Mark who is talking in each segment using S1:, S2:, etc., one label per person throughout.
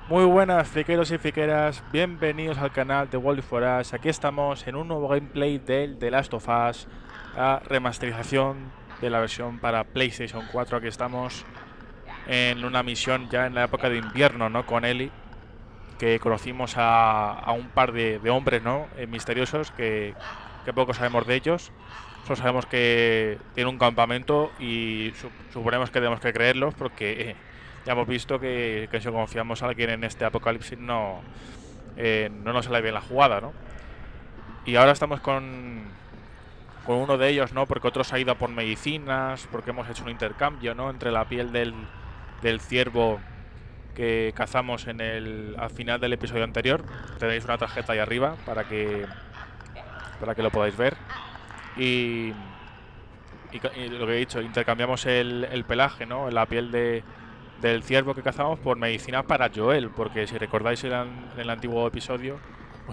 S1: Muy buenas, friqueros y friqueras, bienvenidos al canal de World for Us. Aquí estamos en un nuevo gameplay del The Last of Us, la remasterización de la versión para PlayStation 4. Aquí estamos en una misión ya en la época de invierno, ¿no? Con Ellie, que conocimos a un par de hombres, ¿no? Misteriosos, que poco sabemos de ellos. Solo sabemos que tienen un campamento y suponemos que tenemos que creerlos porque ya hemos visto que si confiamos a alguien en este apocalipsis no nos sale bien la jugada, ¿no? Y ahora estamos con uno de ellos, ¿no? Porque otro se ha ido a por medicinas, porque hemos hecho un intercambio, ¿no? Entre la piel del ciervo que cazamos al final del episodio anterior. Tenéis una tarjeta ahí arriba para que lo podáis ver. Y, y lo que he dicho, intercambiamos el pelaje, ¿no? La piel del ciervo que cazamos por medicina para Joel, porque si recordáis en el antiguo episodio,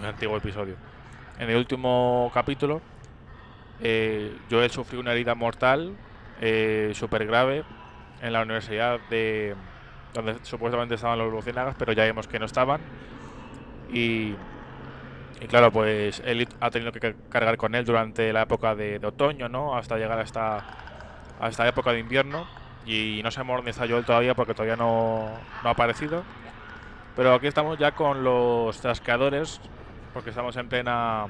S1: en el último capítulo, Joel sufrió una herida mortal súper grave en la universidad de donde supuestamente estaban los luciérnagas, pero ya vemos que no estaban. Y, y claro, pues él ha tenido que cargar con él durante la época de otoño, ¿no? Hasta llegar a esta época de invierno. Y no sabemos dónde está Joel todavía porque todavía no ha aparecido. Pero aquí estamos ya con los trasqueadores, porque estamos en plena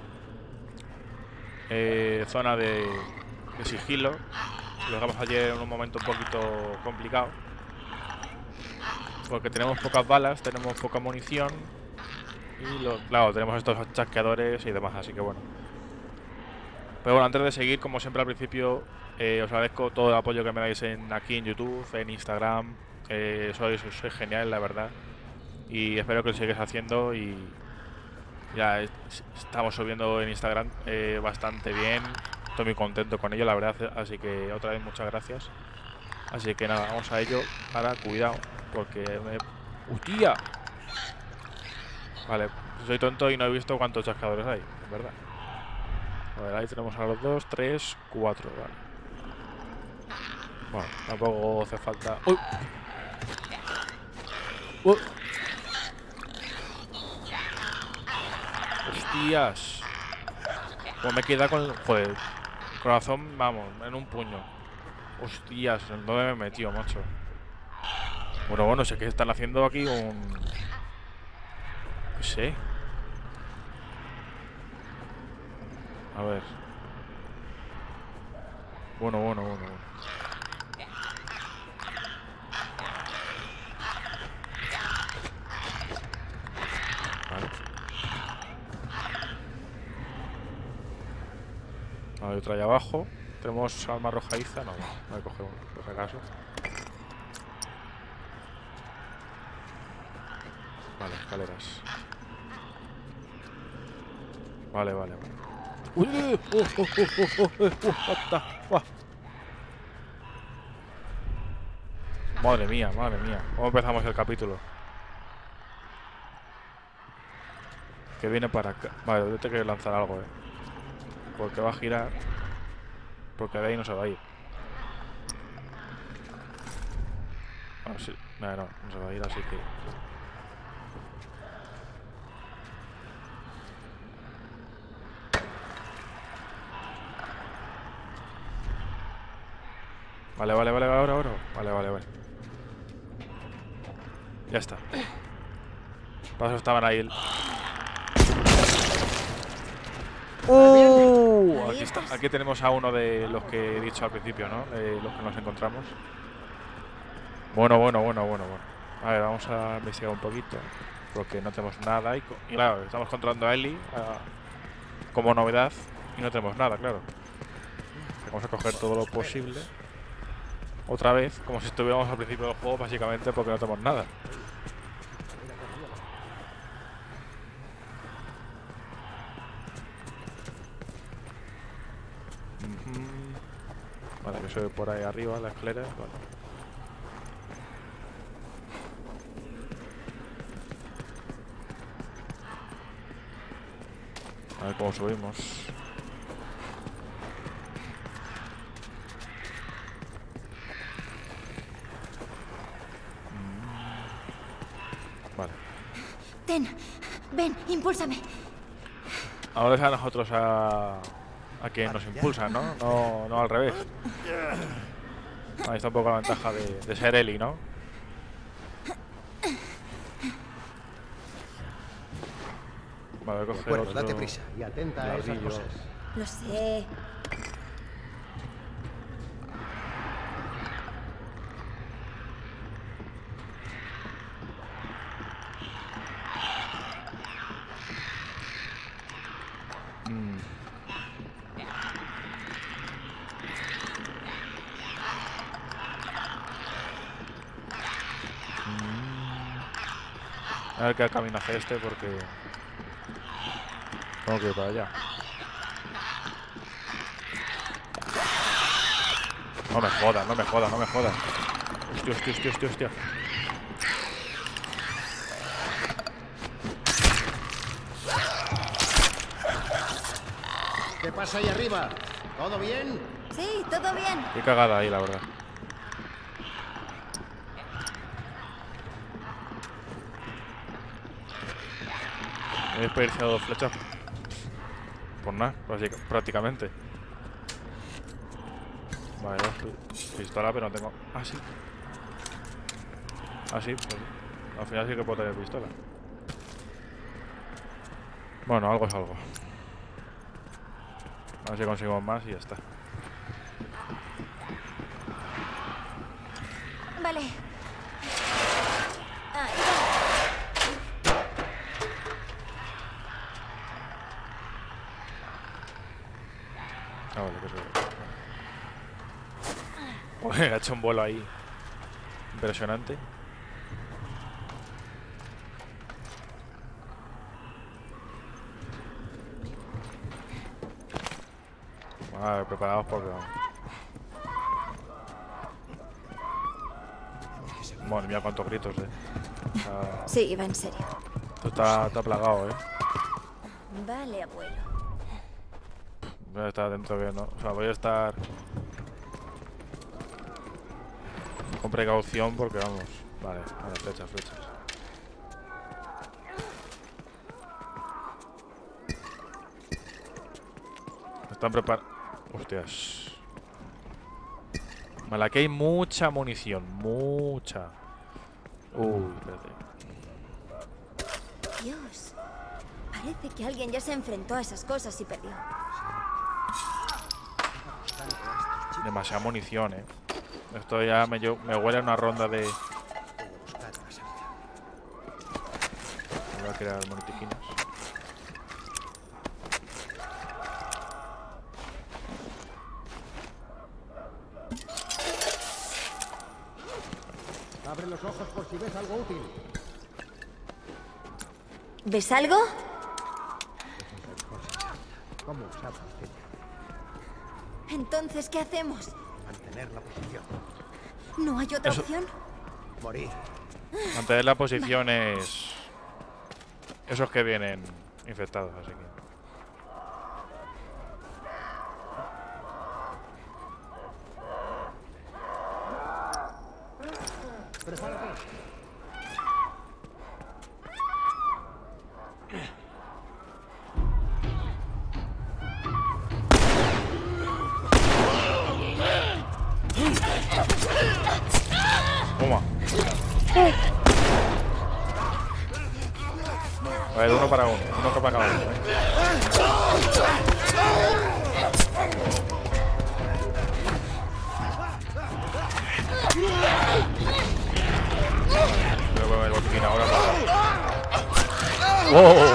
S1: zona de sigilo. Lo dejamos ayer en un momento un poquito complicado, porque tenemos pocas balas, tenemos poca munición y claro, tenemos estos chasqueadores y demás, así que bueno. Pero bueno, antes de seguir, como siempre al principio, os agradezco todo el apoyo que me dais aquí en YouTube, en Instagram. Sois genial, la verdad. Y espero que lo sigáis haciendo y ya estamos subiendo en Instagram bastante bien. Estoy muy contento con ello, la verdad. Así que otra vez muchas gracias. Así que nada, vamos a ello. Ahora, cuidado, porque ¡hostia! Vale, soy tonto y no he visto cuántos chascadores hay, en verdad. A ver, ahí tenemos a los 2, 3, 4, vale. Bueno, tampoco hace falta... ¡Uy! ¡Uy! ¡Hostias! Pues me queda con... Joder, corazón, vamos, en un puño. ¡Hostias! ¿En dónde me he metido, macho? Bueno, sé que están haciendo aquí un... ¿Qué sé? A ver. Bueno. Vale. Hay otra ahí abajo. Tenemos arma arrojadiza. No, voy a coger uno, por si acaso. Vale, escaleras. Vale. ¡Uy! Madre mía. ¿Cómo empezamos el capítulo? Que viene para acá. Vale, yo tengo que lanzar algo, porque va a girar. Porque de ahí no se va a ir. Ah, sí. No se va a ir, así que... Vale, ahora. Vale. Ya está. Para eso estaban ahí. Aquí está. Aquí tenemos a uno de los que he dicho al principio, ¿no? Los que nos encontramos. Bueno. A ver, vamos a investigar un poquito. Porque no tenemos nada. Y claro, estamos controlando a Ellie como novedad. Y no tenemos nada, claro. Vamos a coger todo lo posible. Otra vez, como si estuviéramos al principio del juego, básicamente porque no tenemos nada. Vale, que sube por ahí arriba, la escalera. Vale. A ver cómo subimos. Vale.
S2: Ven, impúlsame.
S1: Ahora es a nosotros a quien nos impulsa, ¿no? No al revés. Ahí está un poco la ventaja de ser Ellie, ¿no? Vale, voy a coger
S3: Bueno,
S1: otro
S3: date prisa y atenta a esas
S1: ladrillo.
S3: cosas.
S2: Lo sé.
S1: A ver qué camino hace este porque tengo que ir para allá. No me jodas, no me jodas, no me jodas. Hostia, hostia, hostia, hostia, hostia.
S3: ¿Qué pasa ahí arriba? ¿Todo bien?
S2: Sí, todo bien.
S1: Qué cagada ahí, la verdad. He desperdiciado 2 flechas. Por nada, prácticamente. Vale, pistola, pero no tengo. Ah, sí. Ah, sí, pues al final sí que puedo tener pistola. Bueno, algo es algo. A ver si conseguimos más y ya está.
S2: Vale. Ahí
S1: Ah, vale, que Joder, ha hecho un vuelo ahí impresionante. Vale, preparados porque vamos. Bueno, mira cuántos gritos,
S2: va. Sí, va en serio.
S1: Esto está plagado,
S2: Vale, abuelo.
S1: Voy a estar dentro que no. O sea, voy a estar con precaución porque vamos. Vale, vale, flechas, flechas. Están preparados. Hostias. Vale, aquí hay mucha munición. Mucha. Uy, espérate.
S2: Dios. Parece que alguien ya se enfrentó a esas cosas y perdió.
S1: Demasiada munición, Esto ya me huele a una ronda de... Voy a crear monitiquinas.
S3: Abre los ojos por si ves algo útil.
S2: ¿Ves algo?
S3: ¿Cómo usarlas?
S2: Entonces, ¿qué hacemos?
S3: Mantener la posición.
S2: ¿No hay otra opción?
S3: Morir.
S1: Mantener la posición es... Esos que vienen infectados, así que...
S3: Prepárate.
S1: Toma. A ver, uno para uno para cada uno, Voy a poner el botiquín ahora para... ¡Wow!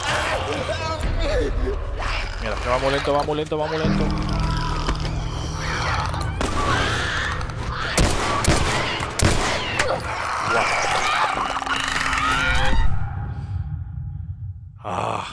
S1: Mira, que va muy lento, va muy lento, va muy lento. Ah.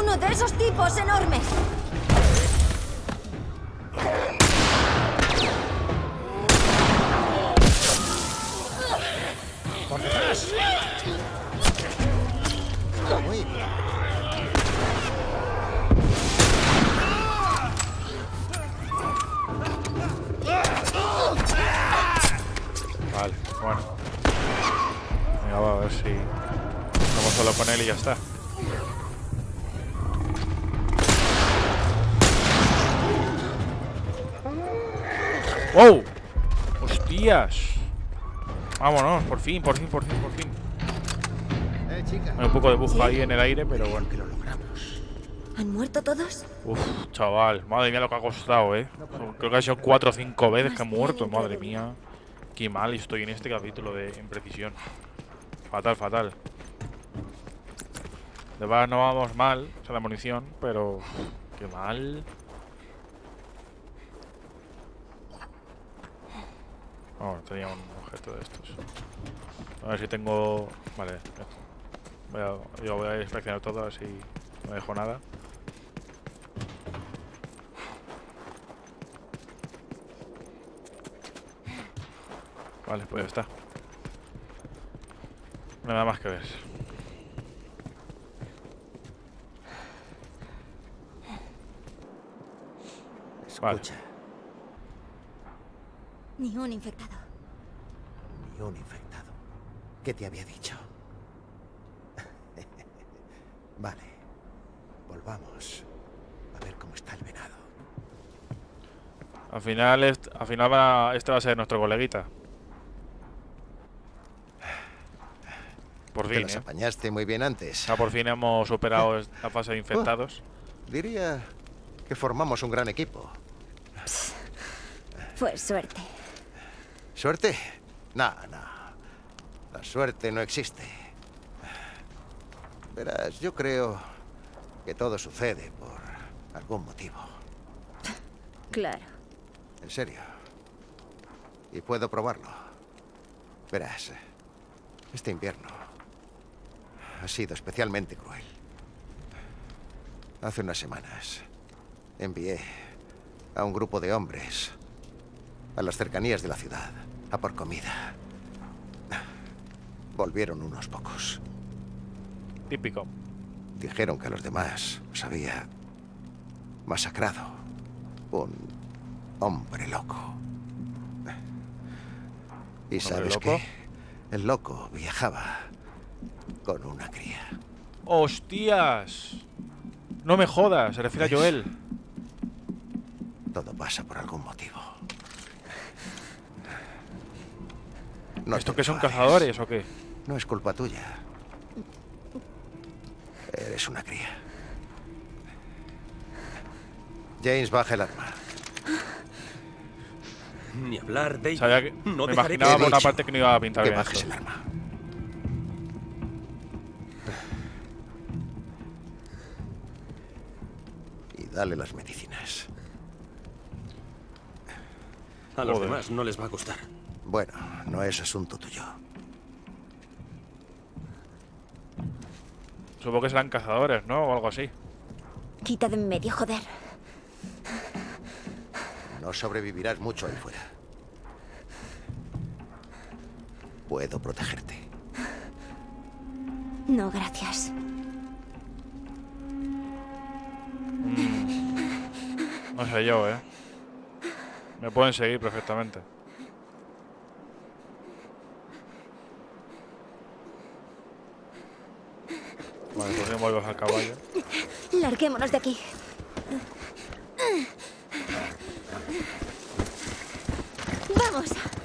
S2: uno de esos tipos enormes.
S3: ¡Por detrás! Muy bien.
S1: Vale, bueno. Venga, va, a ver si... Vamos solo con él y ya está. ¡Wow! ¡Hostias! Vámonos, por fin, por fin, por fin, por fin.
S3: Chica.
S1: Hay un poco de bug
S2: ¿Sí?
S1: ahí en el aire, pero bueno.
S3: Que lo logramos.
S2: ¿Han muerto todos?
S1: Uf, chaval, madre mía lo que ha costado, Creo que ha sido 4 o 5 veces que he
S2: Más
S1: muerto,
S2: bien
S1: madre
S2: increíble.
S1: mía. Qué mal estoy en este capítulo de imprecisión. Fatal, fatal. De verdad no vamos mal, o sea, la munición, pero... Qué mal. Oh, tenía un objeto de estos. A ver si tengo... Vale, esto. Yo voy a inspeccionar todo, a ver si no dejo nada. Vale, pues ya está. Nada más que ver. Vale.
S3: Escucha,
S2: Ni un infectado.
S3: ni un infectado. ¿Qué te había dicho? Vale. Volvamos. A ver cómo está el venado.
S1: Al final, este va a ser nuestro coleguita. Por
S3: Te
S1: fin,
S3: las apañaste muy bien antes.
S1: Ya por fin hemos superado la fase de infectados.
S3: Diría que formamos un gran equipo.
S2: Fue suerte.
S3: ¿Suerte? No, no. La suerte no existe. Verás, yo creo que todo sucede por algún motivo.
S2: Claro.
S3: En serio. Y puedo probarlo. Verás, este invierno ha sido especialmente cruel. Hace unas semanas envié a un grupo de hombres a las cercanías de la ciudad a por comida. Volvieron unos pocos.
S1: Típico.
S3: Dijeron que a los demás los había masacrado un hombre loco. ¿Y
S1: ¿Un hombre
S3: sabes
S1: loco?
S3: qué? El loco viajaba con una cría.
S1: ¡Hostias! No me jodas, se refiere a Joel.
S3: Todo pasa por algún motivo. No
S1: ¿Esto
S3: te
S1: qué son
S3: enfades.
S1: cazadores o qué?
S3: No es culpa tuya. Eres una cría. James, baja el arma.
S4: Ni hablar, David.
S1: Sabía que,
S4: No
S1: me
S4: dejaré
S1: imaginaba
S3: que-
S1: por una
S3: He dicho
S1: parte que no iba a pintar
S3: Que
S1: bien
S3: bajes
S1: esto.
S3: el arma. Y dale las medicinas.
S4: A los
S1: Joder.
S4: demás no les va a gustar.
S3: Bueno, no es asunto tuyo.
S1: Supongo que serán cazadores, ¿no? O algo así.
S2: Quita de en medio, joder.
S3: No sobrevivirás mucho ahí fuera. Puedo protegerte.
S2: No, gracias.
S1: No sé yo, Me pueden seguir perfectamente. Vale, pues bien vuelves al caballo.
S2: Larguémonos de aquí. Vamos.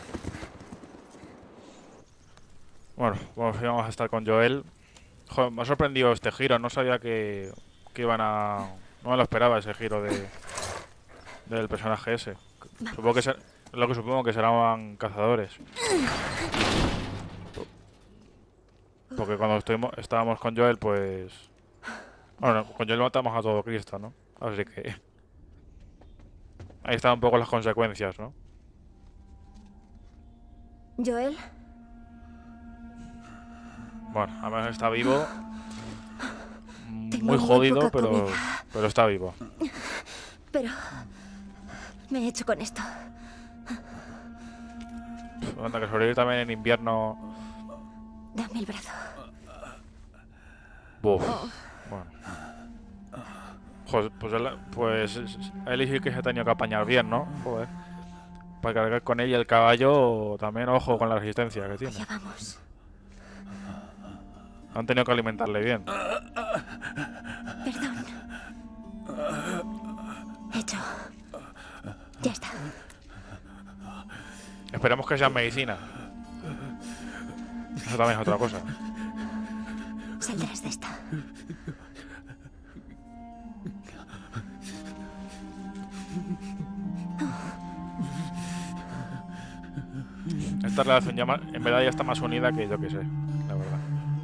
S1: Bueno, vamos a estar con Joel. Joder, me ha sorprendido este giro. No sabía que iban a... No me lo esperaba ese giro del personaje ese. Supongo que lo que supongo que serán cazadores. Porque cuando estábamos con Joel, pues... Bueno, con Joel matamos a todo Cristo, ¿no? Así que... Ahí están un poco las consecuencias, ¿no?
S2: Joel,
S1: Bueno, al menos está vivo.
S2: tengo
S1: muy
S2: muy
S1: jodido,
S2: poca
S1: pero
S2: comida.
S1: está vivo.
S2: Pero me he hecho con esto.
S1: Anda, que sobrevivir también en invierno.
S2: Dame el brazo.
S1: Buf. Bueno. Joder, pues él sí que se ha tenido que apañar bien, ¿no? Joder. Para cargar con él y el caballo también, ojo con la resistencia que tiene.
S2: Allá vamos.
S1: Han tenido que alimentarle bien.
S2: Perdón. Hecho. Ya está.
S1: Esperemos que sea medicina. Eso también es otra cosa.
S2: Saldrás de esta.
S1: Esta relación ya en verdad ya está más unida que yo que sé, la verdad.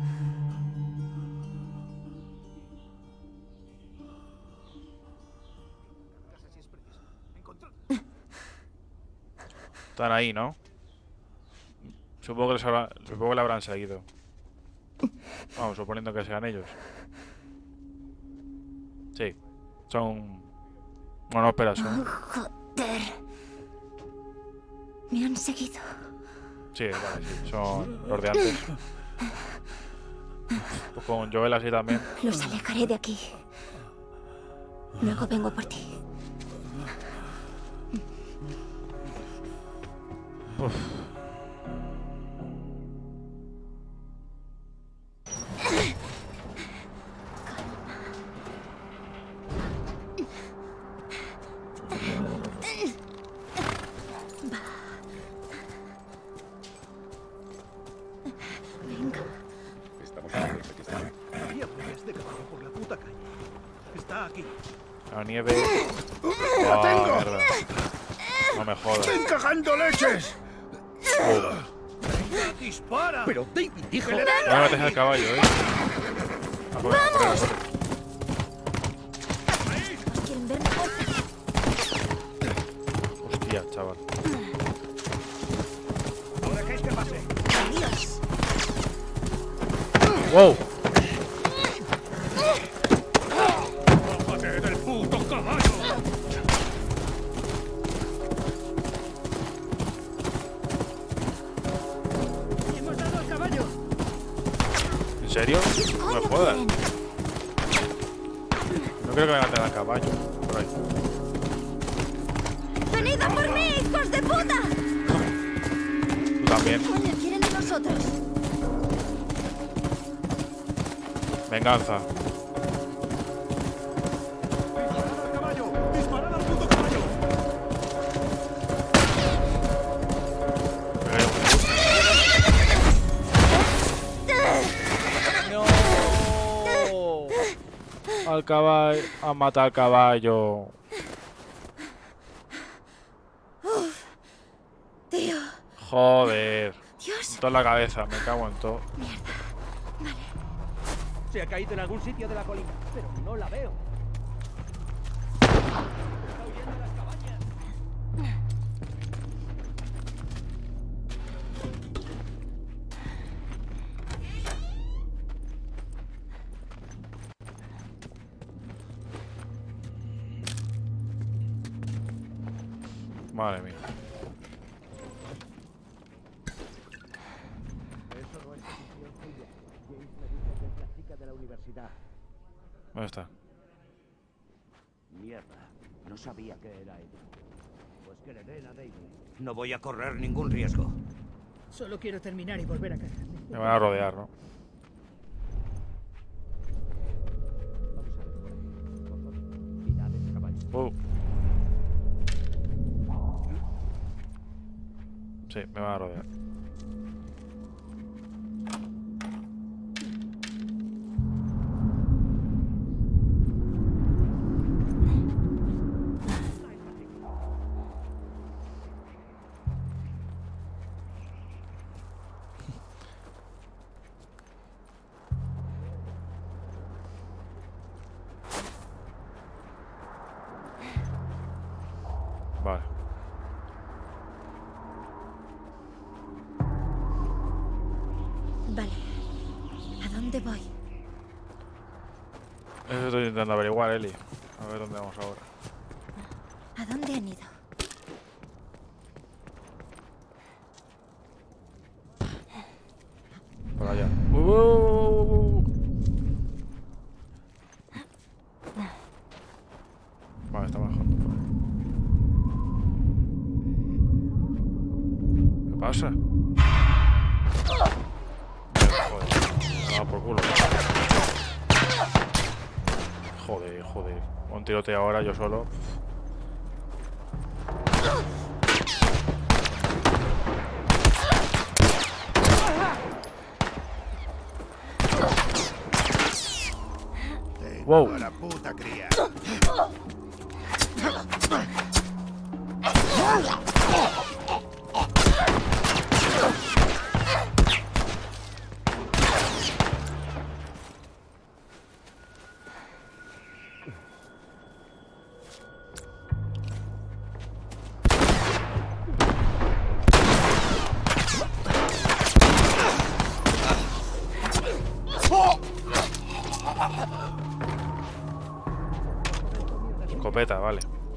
S1: Están ahí, ¿no? Supongo que le habrán seguido. Vamos, suponiendo que sean ellos. Sí, son... Bueno, espera, son...
S2: Joder. Me han seguido.
S1: Sí, vale, sí, son los de antes. Pues con Joel así también.
S2: Los alejaré de aquí. Luego vengo por ti.
S1: Uf.
S2: Venga.
S5: Estamos en Uzbekistán. Había huellas de caballo por la puta calle. Está aquí.
S1: La nieve... ¡Ah, mierda! No me jodas.
S5: ¡Están cagando leches!
S1: Venga,
S5: ¡Dispara! Pero David dijo...
S1: no me metes al caballo, ¿eh? A correr, a correr, a correr.
S2: ¿Quieren verme?
S1: Hostia, chaval.
S5: No dejéis que pase.
S2: Adiós.
S1: ¡Wow!
S5: ¡Bájate del puto caballo! ¡Hemos dado al caballo!
S1: ¿En serio? No me jodas. No creo que me maten al caballo. Por ahí.
S2: ¡Venid a por mí, hijos de puta!
S1: Tú también.
S2: Coño, quieren de nosotros.
S1: Venganza.
S5: ¡Disparad al caballo! ¡Disparad al puto caballo!
S1: Pegué un... ¡No! Al caballo. A matar al caballo.
S2: Tío.
S1: Joder.
S2: Dios.
S1: Toda la cabeza, me cago en todo.
S5: Se ha caído en algún sitio de la colina, pero no la veo. Está huyendo de las cabañas.
S1: Madre mía.
S5: Eso no es decisión suya. James me dijo que es la chica de la universidad.
S1: ¿Dónde está?
S5: Mierda, no sabía que era ella. Pues que le den a David. No voy a correr ningún riesgo.
S6: Solo quiero terminar y volver a casa.
S1: Me van a rodear, ¿no?
S5: Vamos a ver por aquí. Por favor, mirad ese caballo.
S1: Sí, me van a rodear. Vale.
S2: Vale. ¿A dónde voy?
S1: Eso estoy intentando averiguar, Eli. A ver dónde vamos ahora.
S2: ¿A dónde han ido?
S1: Por allá. Vale, está bajando. ¿Qué pasa? Joder. Ah, por culo. Joder, joder. Un tirote ahora yo solo. Wow.
S3: La puta cría.
S1: Escopeta, vale.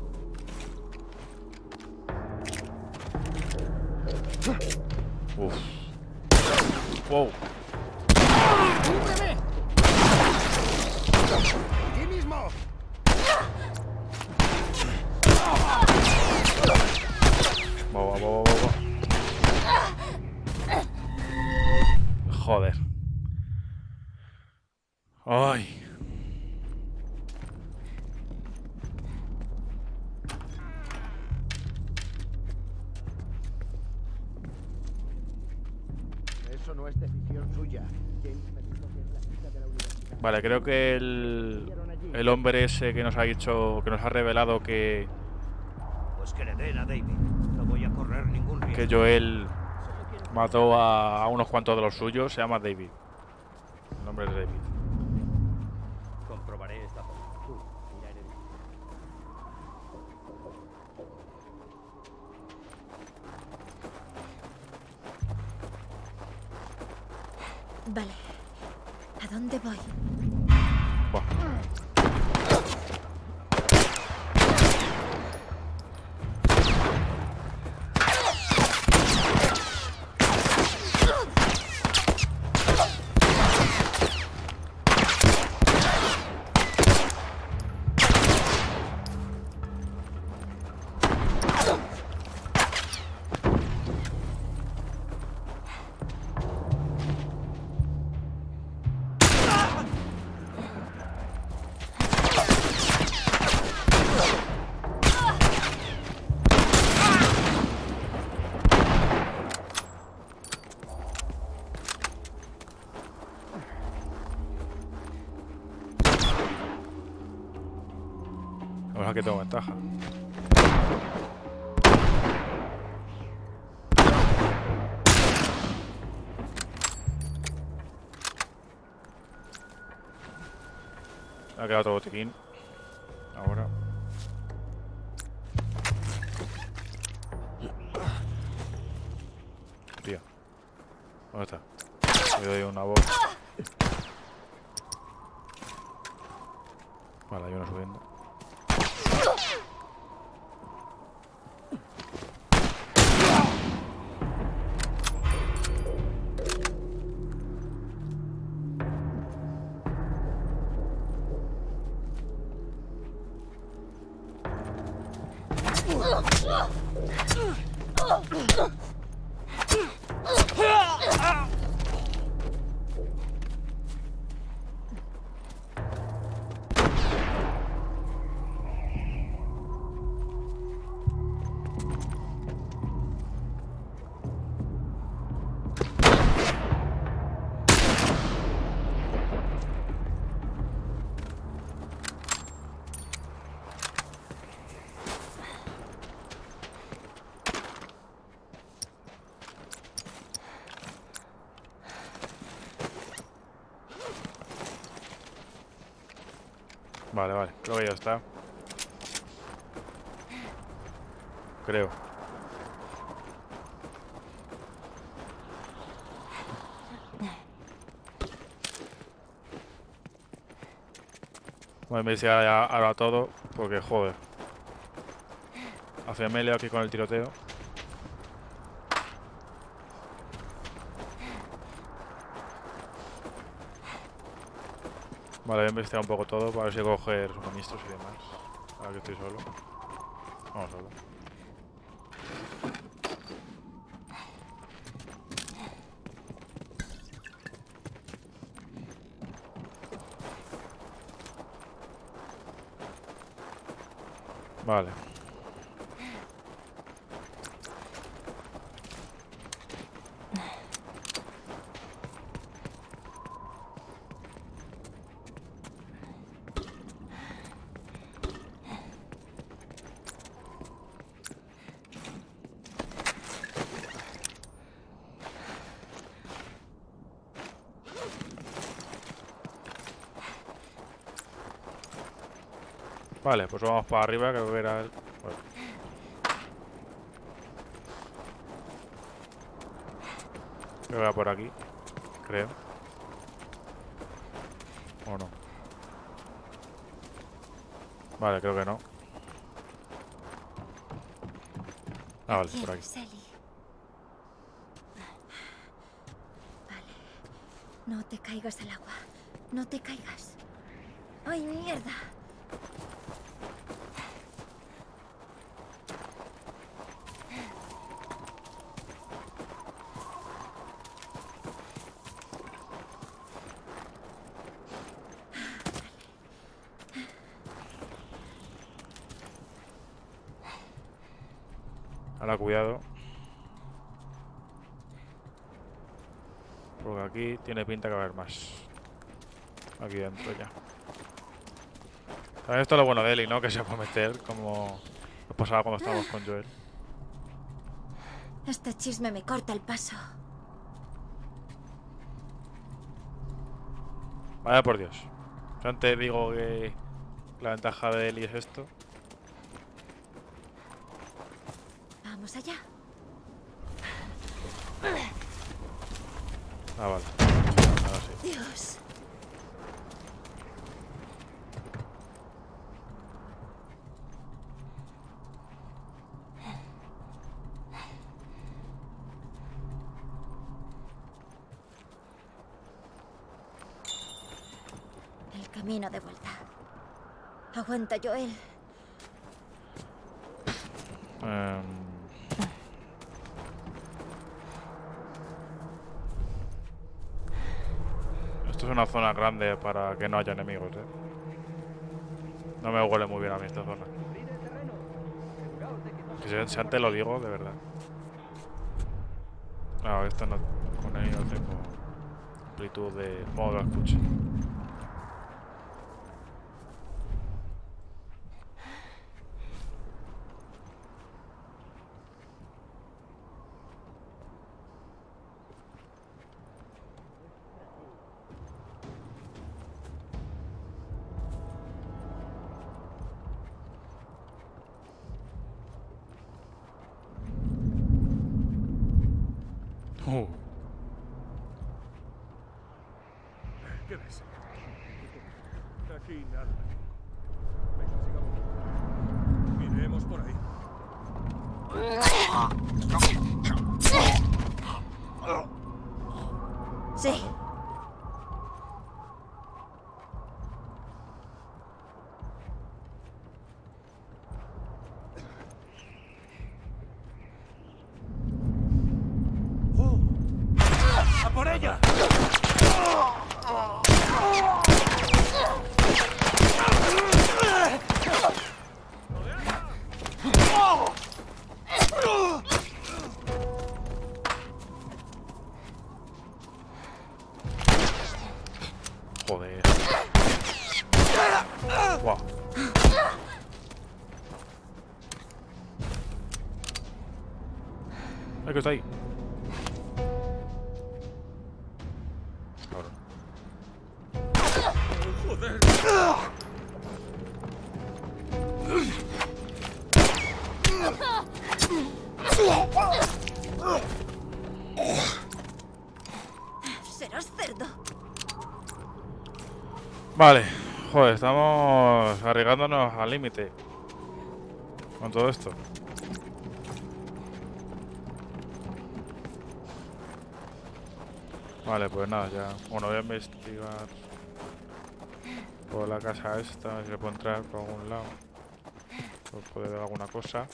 S1: Uf. Wow.
S6: ¡Cúbreme!
S3: ¡Aquí mismo!
S1: Wow. Joder. Ay.
S3: Eso no es decisión suya. James me dijo que es la chica de la universidad.
S1: Vale, creo que el hombre ese que nos ha dicho, que nos ha revelado que
S5: Pues que le den a David. No voy a correr ningún riesgo.
S1: que Joel mató a unos cuantos de los suyos, se llama David. El nombre es David.
S4: Comprobaré esta zona. Tú, mira en el...
S2: Vale. ¿A dónde voy?
S1: Buah. Vamos a que tengo ventaja. Me ha quedado otro botiquín. Ahora. Tía. ¿Dónde está? Le doy una voz. Vale, hay uno subiendo. Vale, creo que ya está. Creo. Voy a investigar ahora todo, porque joder. Hacia melee aquí con el tiroteo. Vale, voy a investigar un poco todo para ver si coger suministros y demás. Ahora que estoy solo. Vamos solo. Vale. Vale, pues vamos para arriba, creo que era el... Bueno. Creo que era por aquí, creo. ¿O no? Vale, creo que no. Ah, vale, por aquí.
S2: Ellie. Vale. No te caigas al agua. No te caigas. ¡Ay, mierda!
S1: Ahora cuidado. Porque aquí tiene pinta que va a haber más. Aquí dentro ya. También esto es lo bueno de Ellie, ¿no? Que se puede meter como nos pasaba cuando estábamos con Joel.
S2: Este chisme me corta el paso.
S1: Vaya por Dios. Yo antes digo que la ventaja de Ellie es esto.
S2: Vamos allá.
S1: Ah, vale. Ahora sí.
S2: Dios. El camino de vuelta. Aguanta, Joel.
S1: Esto es una zona grande para que no haya enemigos, ¿eh? No me huele muy bien a mí esta zona. Que si antes lo digo, de verdad. No, esto no... Con él no tengo amplitud de modo de escucha.
S7: ¿Qué ves? Aquí nada. Venga, sigamos. Iremos por ahí.
S2: Sí.
S5: ¡A por ella!
S1: Joder. Guau. Que está ahí. Cabrón.
S7: ¡Joder!
S2: Serás cerdo.
S1: Vale. Joder, estamos arriesgándonos al límite con todo esto. Vale, pues nada, ya. Bueno, voy a investigar por la casa esta, a ver si le puedo entrar por algún lado. Pues puede ver alguna cosa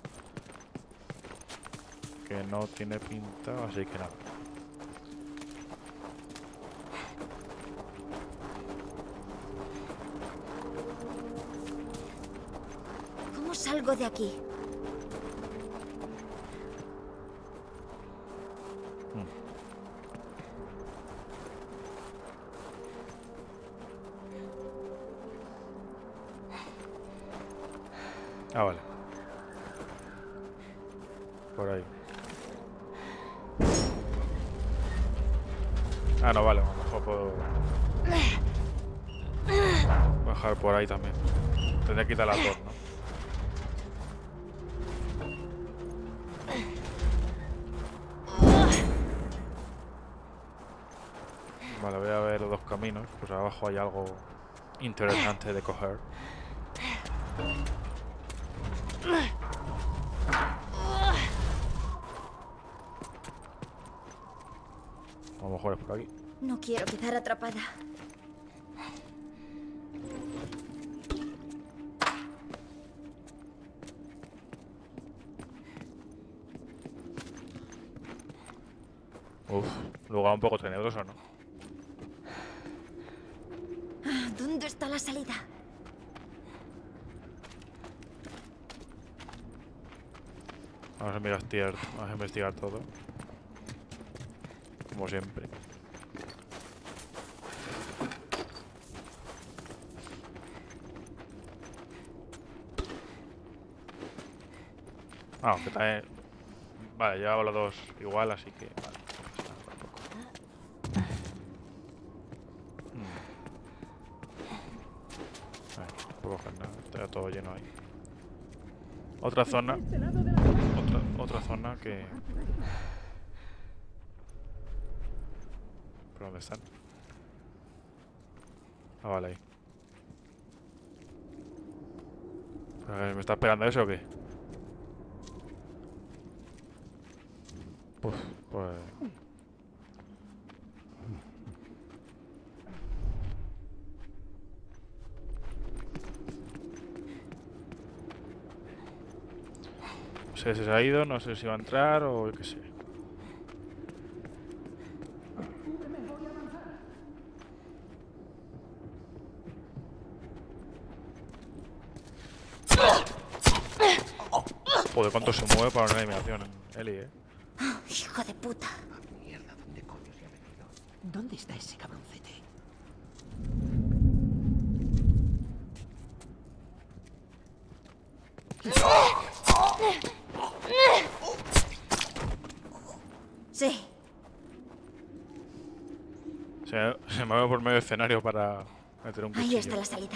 S1: que no tiene pinta, así que nada.
S2: ¿Cómo salgo de aquí?
S1: Ah, vale. Por ahí. Ah, no, vale, a lo mejor puedo bajar por ahí también. Tendría que quitar la torre, ¿no? Vale, voy a ver los dos caminos. Pues abajo hay algo interesante de coger. A lo mejor es por aquí.
S2: No quiero quedar atrapada.
S1: Uf, lugar un poco tenebroso, ¿no?
S2: ¿Dónde está la salida?
S1: Vamos a investigar todo. Como siempre. Ah, que también... Vale, llevaba los dos igual, así que... Vale, no pasa nada tampoco. Vale, no puedo coger nada, está todo lleno ahí. Otra zona... Otra zona que... ¿Por dónde están? Ah, vale, ahí. ¿Me está esperando eso o qué? Pues... No sé si se ha ido, no sé si va a entrar o qué sé. Joder, cuánto se mueve para una eliminación en Ellie,
S2: Hijo de puta.
S5: Mierda, ¿dónde coño se ha metido?
S6: ¿Dónde está ese cabroncete?
S2: Sí.
S1: Se mueve por medio escenario para meter un cuchillo.
S2: Ahí está la salida.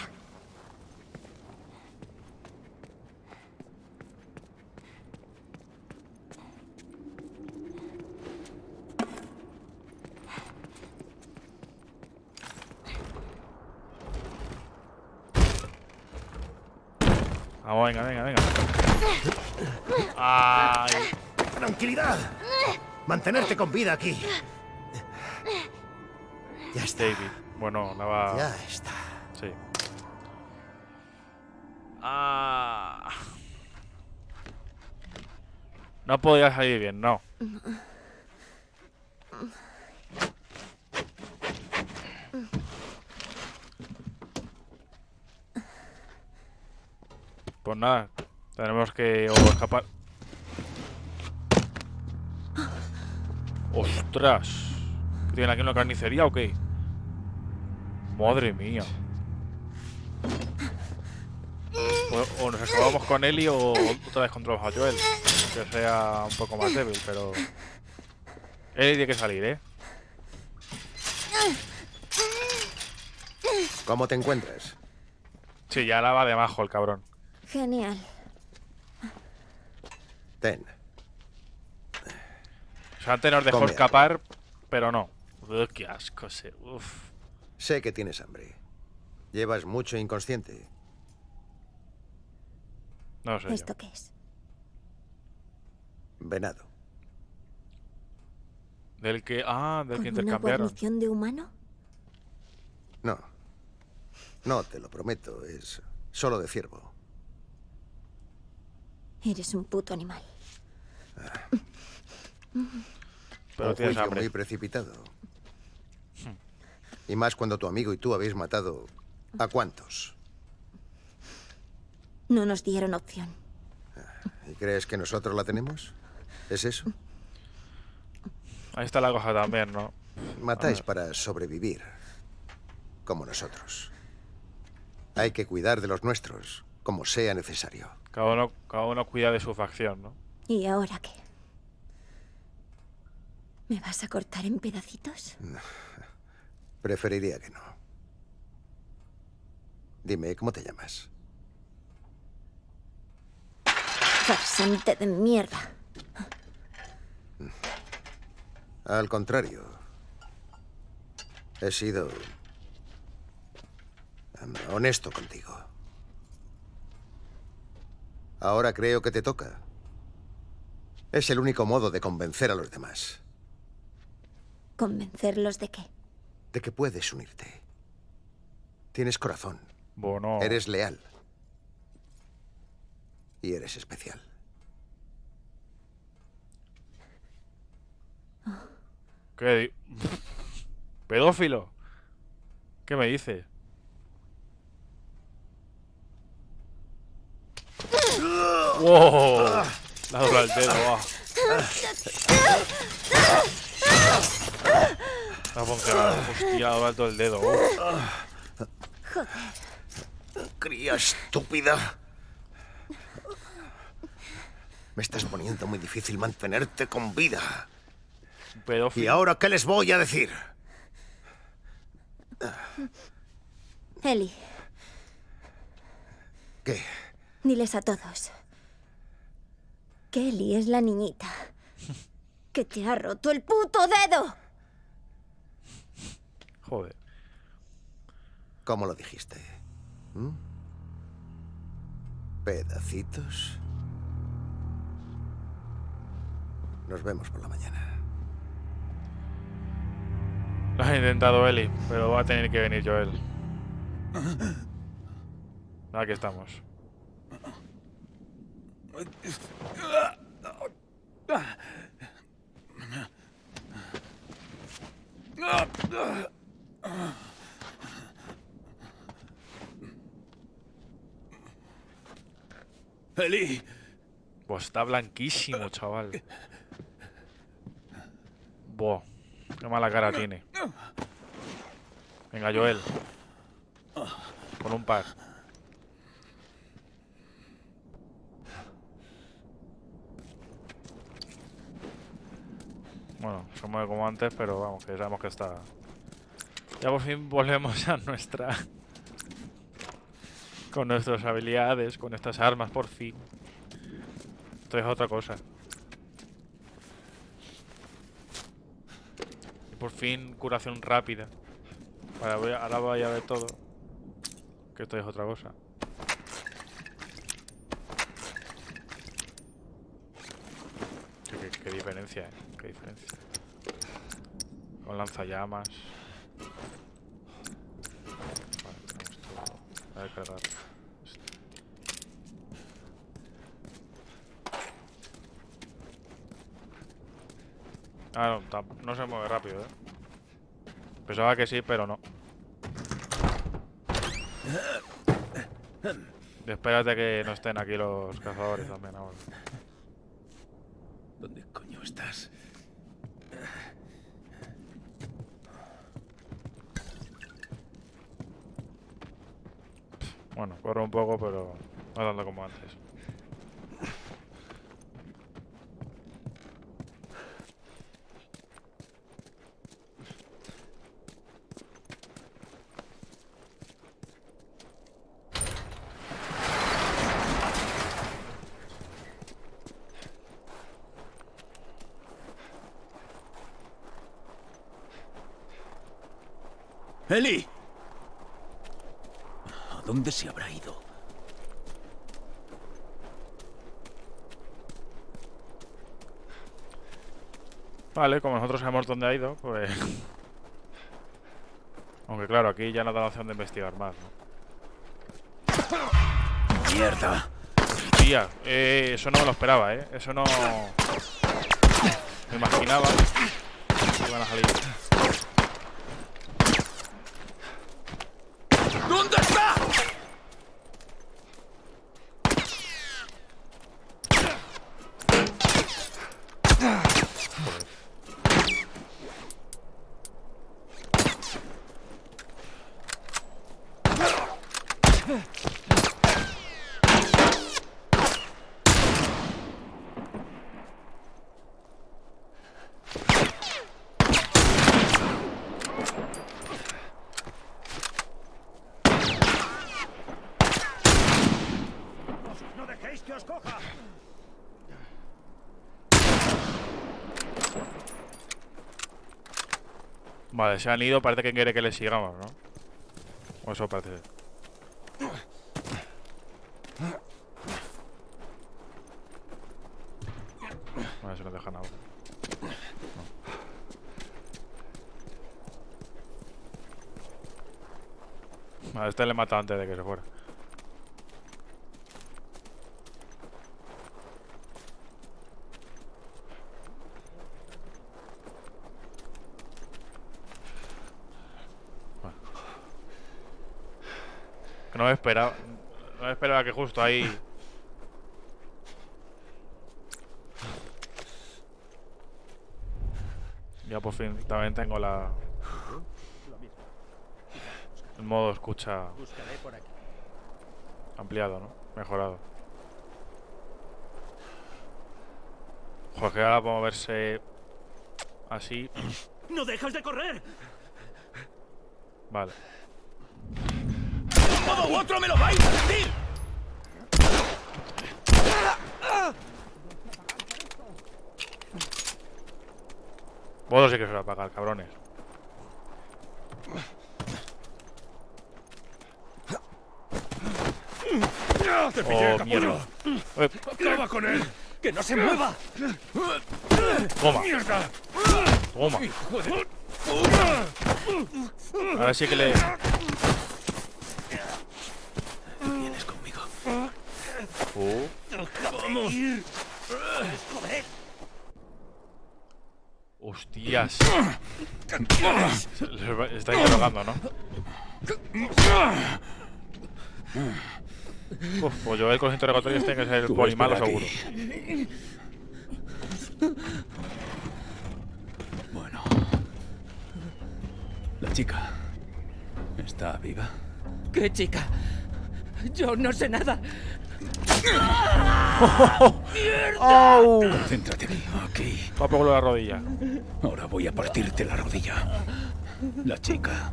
S1: Vamos, venga. Ay.
S3: ¡Tranquilidad! Mantenerte con vida aquí. Ya está.
S1: David. Bueno, la va...
S3: Ya está.
S1: Sí. Ah. No podía salir bien, no. Pues nada, tenemos que o escapar. ¡Ostras! ¿Tienen aquí una carnicería o qué? Madre mía. O nos acabamos con Ellie o otra vez controlamos a Joel. Que sea un poco más débil, pero... Ellie tiene que salir, ¿eh?
S3: ¿Cómo te encuentras?
S1: Sí, ya la va de majo el cabrón.
S2: Genial.
S3: Ten.
S1: O sea, antes nos dejó
S3: Come
S1: escapar, pero no. Ugh, qué asco ese. Uf.
S3: Sé que tienes hambre. Llevas mucho inconsciente.
S1: No sé.
S2: ¿Esto qué es?
S3: Venado.
S1: Del que. Ah, del que
S2: ¿Con una
S1: intercambiaron.
S2: guarnición de humano?
S3: No. No, te lo prometo. Es solo de ciervo.
S2: Eres un puto animal.
S1: Pero
S3: Un
S1: tienes
S3: juicio
S1: hambre.
S3: muy precipitado. Y más cuando tu amigo y tú habéis matado... ¿A cuántos?
S2: No nos dieron opción.
S3: ¿Y crees que nosotros la tenemos? ¿Es eso?
S1: Ahí está la cosa también, ¿no?
S3: Matáis para sobrevivir. Como nosotros. Hay que cuidar de los nuestros, como sea necesario.
S1: Cada uno cuida de su facción, ¿no?
S2: ¿Y ahora qué? ¿Me vas a cortar en pedacitos?
S3: Preferiría que no. Dime, ¿cómo te llamas?
S2: Farsante de mierda.
S3: Al contrario. He sido... honesto contigo. Ahora creo que te toca. Es el único modo de convencer a los demás.
S2: ¿Convencerlos de qué?
S3: De que puedes unirte. Tienes corazón.
S1: Bueno.
S3: Eres leal. Y eres especial.
S1: ¿Qué? ¿Pedófilo? ¿Qué me dice? ¡Wow! Le ha doblado el dedo, va. No ha funcionado. Hostia, le ha doblado todo el dedo.
S3: Cría estúpida. Me estás poniendo muy difícil mantenerte con vida.
S1: Un
S3: ¿Y
S1: pedófilo.
S3: ahora qué les voy a decir?
S2: Eli,
S3: ¿Qué?
S2: diles a todos que Eli es la niñita que te ha roto el puto dedo.
S1: Joder.
S3: ¿Cómo lo dijiste? ¿Mm? ¿Pedacitos? Nos vemos por la mañana.
S1: Lo ha intentado Eli, pero va a tener que venir Joel. Aquí estamos.
S7: Eli.
S1: Pues está blanquísimo, chaval. Buah, qué mala cara tiene. Venga, Joel. Con un par. Bueno, se mueve como antes, pero vamos, que sabemos que está... Ya por fin volvemos a nuestra... Con nuestras habilidades, con estas armas, por fin. Esto es otra cosa. Y por fin curación rápida. Ahora voy a ver todo. Que esto es otra cosa. Qué diferencia, ¿eh? Qué diferencia. Con lanzallamas. Vale, tenemos todo. A ver, cargar. Ah, no se mueve rápido, ¿eh? Pensaba que sí, pero no. Y espérate que no estén aquí los cazadores también ahora.
S7: ¿Dónde coño estás?
S1: Bueno, corre un poco, pero no tanto como antes.
S7: ¡Eli! dónde se habrá ido?
S1: Vale, como nosotros sabemos dónde ha ido, pues... Aunque claro, aquí ya no da la opción de investigar más, ¿no?
S7: ¡Mierda!
S1: Tía, eso no me lo esperaba, ¿eh? Eso no... Me imaginaba que iban a salir.
S7: ¿Dónde está?
S5: ¡No dejéis que os coja!
S1: Vale, se han ido, parece que quiere que les sigamos, ¿no? O eso parece. Vale, se nos deja nada. No. A este le he matado antes de que se fuera. Que no me esperaba. No me esperaba que justo ahí. Ya por fin también tengo la. El modo escucha
S4: Buscaré por aquí.
S1: ampliado, ¿no? Mejorado. Joder, que ahora puedo moverse así.
S5: ¡No dejas de correr!
S1: Vale.
S7: ¡Un modo u otro me lo vais a decir!
S1: Vosotros sí que se lo apagar, cabrones.
S7: ¡Te pillé,
S1: Oh, mierda.
S7: ¡Acaba con él! ¡Que no se mueva!
S1: Toma,
S7: ¡Mierda!
S1: toma.
S7: ¡Hijo de...
S1: Ahora sí que le.
S7: Vienes conmigo.
S5: ¡Vamos!
S1: Hostias. Se les está interrogando, ¿no? Uf, pues yo con los interrogatorios tiene que ser
S7: Tú
S1: poli malo
S7: espera
S1: seguro.
S7: aquí. Bueno. La chica está viva.
S6: ¿Qué chica? Yo no sé nada.
S1: ¡Au!
S7: Concéntrate aquí. Aquí.
S1: Va por la rodilla.
S7: Ahora voy a partirte la rodilla. La chica.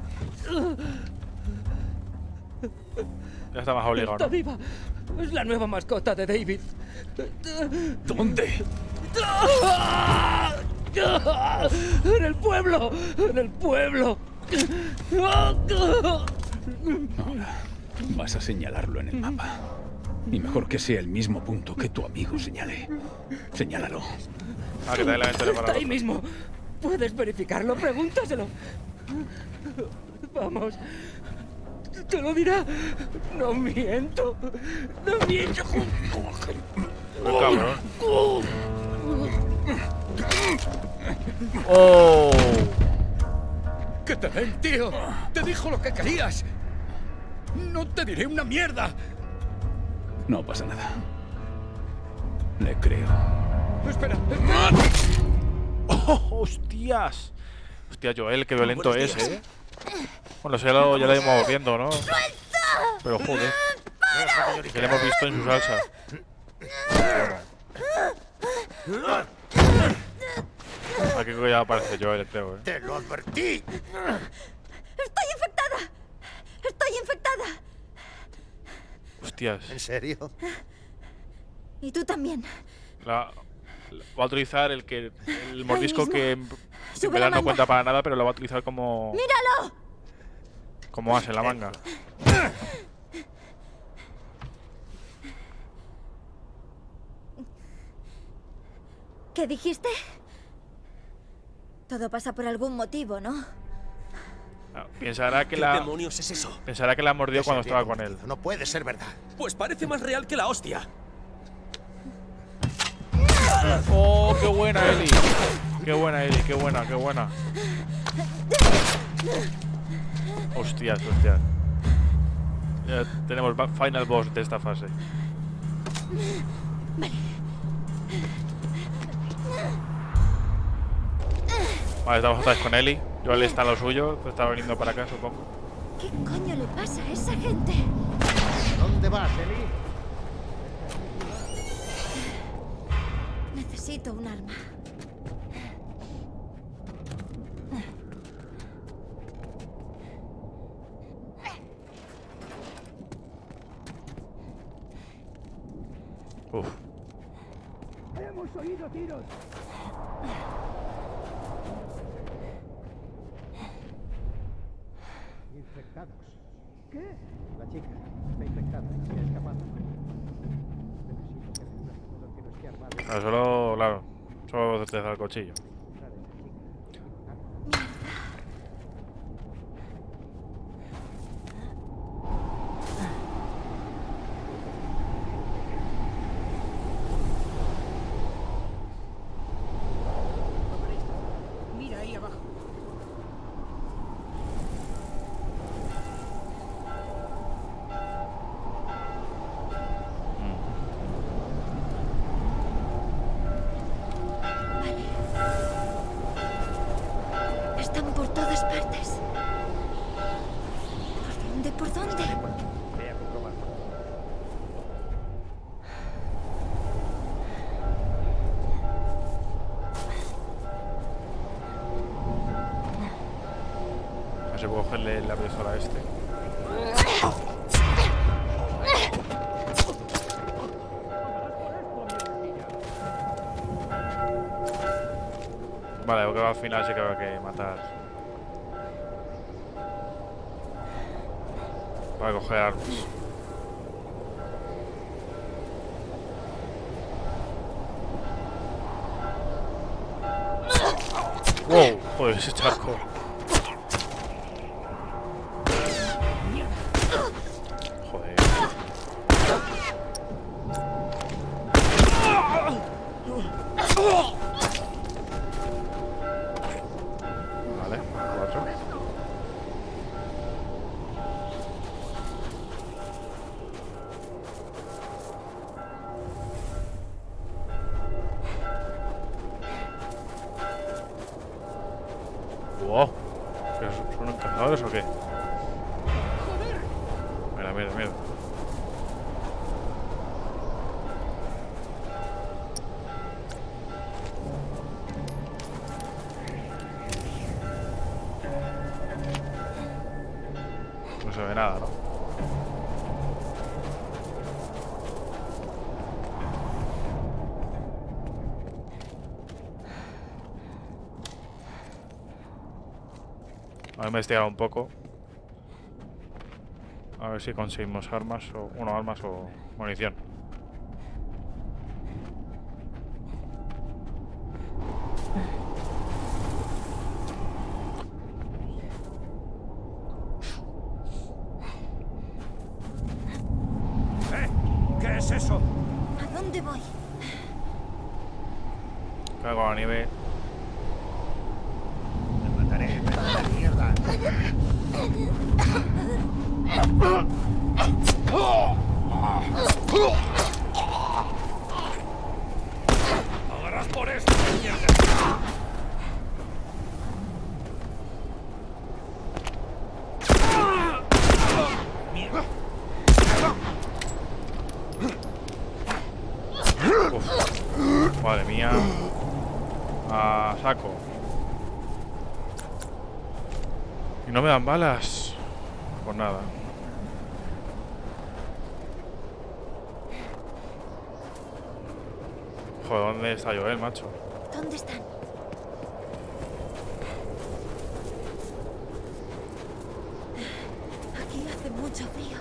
S1: Ya está más obligado,
S6: Está
S1: ¿no?
S6: viva. Es la nueva mascota de David.
S7: ¿Dónde?
S6: En el pueblo. En el pueblo.
S7: Ahora vas a señalarlo en el mapa. Y mejor que sea el mismo punto que tu amigo señale. Señálalo.
S1: Ah, que te dé la mente
S6: Está
S1: para
S6: ahí mismo. ¿Puedes verificarlo? Pregúntaselo. Vamos. Te lo dirá. No miento. No miento.
S1: ¡Qué cabrón! ¡Oh!
S7: ¡Que te den, tío! ¡Te dijo lo que querías! ¡No te diré una mierda! No pasa nada. Le creo. ¡Espera!
S1: ¡Oh, hostias! Hostia, Joel, qué violento es, ¿eh? Bueno, eso ya lo íbamos viendo, ¿no? Pero joder. Que le hemos visto en su salsa. Aquí ya aparece Joel, creo, ¿eh?
S3: ¡Te lo advertí!
S2: ¡Estoy infectada! ¡Estoy infectada!
S1: Hostias.
S3: ¿En serio?
S2: Y tú también.
S1: Va a utilizar el mordisco
S2: mismo.
S1: que en
S2: Sube
S1: verdad
S2: la
S1: no
S2: manga.
S1: cuenta para nada, pero lo va a utilizar como...
S2: ¡Míralo!
S1: Como as en la manga.
S2: ¿Qué dijiste? Todo pasa por algún motivo, ¿no?
S1: No, pensará que
S8: ¿Qué demonios es eso?
S1: Pensará que la mordió cuando estaba con él.
S3: No puede ser verdad.
S8: Pues parece más real que la hostia.
S1: ¡Oh, qué buena, Eli! ¡Qué buena, Eli! ¡Qué buena, qué buena! Hostias, hostias. Ya tenemos final boss de esta fase. Vale, estamos otra vez con Eli. Joel está en lo suyo, pues está viniendo para acá, supongo.
S2: ¿Qué coño le pasa a esa gente?
S3: ¿Dónde vas, Eli?
S2: Necesito un arma.
S1: Uf.
S6: Hemos oído tiros.
S3: Infectados.
S6: ¿Qué?
S3: La chica está infectada y se ha escapado. Necesito que haga un jugador que no esté armado.
S1: Pero solo, claro, solo desde el cuchillo.
S6: Mira ahí abajo.
S2: Están por todas partes. ¿Por dónde? ¿Por dónde?
S3: Ve a comprobarlo.
S1: A ver si puedo cogerle la pistola a este. Vale, porque al final sí que habrá que matar. Para coger armas. ¡Wow! Joder, ese charco. Joder. Vale, 4. Wow. ¿Son encantadores o qué? Mira, mira, mira. No se ve nada, ¿no? Voy a investigar un poco. A ver si conseguimos armas o... Bueno, armas o munición.
S5: ¿Qué es eso?
S2: ¿A dónde voy?
S1: Cago en la nieve.
S3: Te mataré, pedazo de mierda.
S5: ¡Pagarás por esto, mierda!
S1: Uf. Madre mía. A saco. Y no me dan balas. Pues nada. Joder, ¿dónde está Joel, macho?
S2: ¿Dónde están? Aquí hace mucho frío.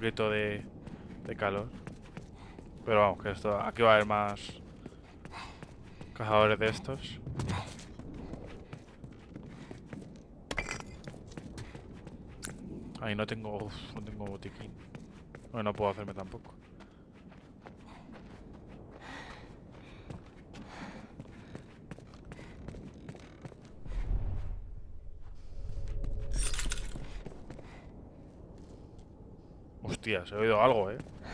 S1: poquito de calor. Pero vamos, que esto aquí va a haber más cazadores de estos. Ahí no tengo botiquín. Bueno, no puedo hacerme tampoco. Hostia, se ha oído algo,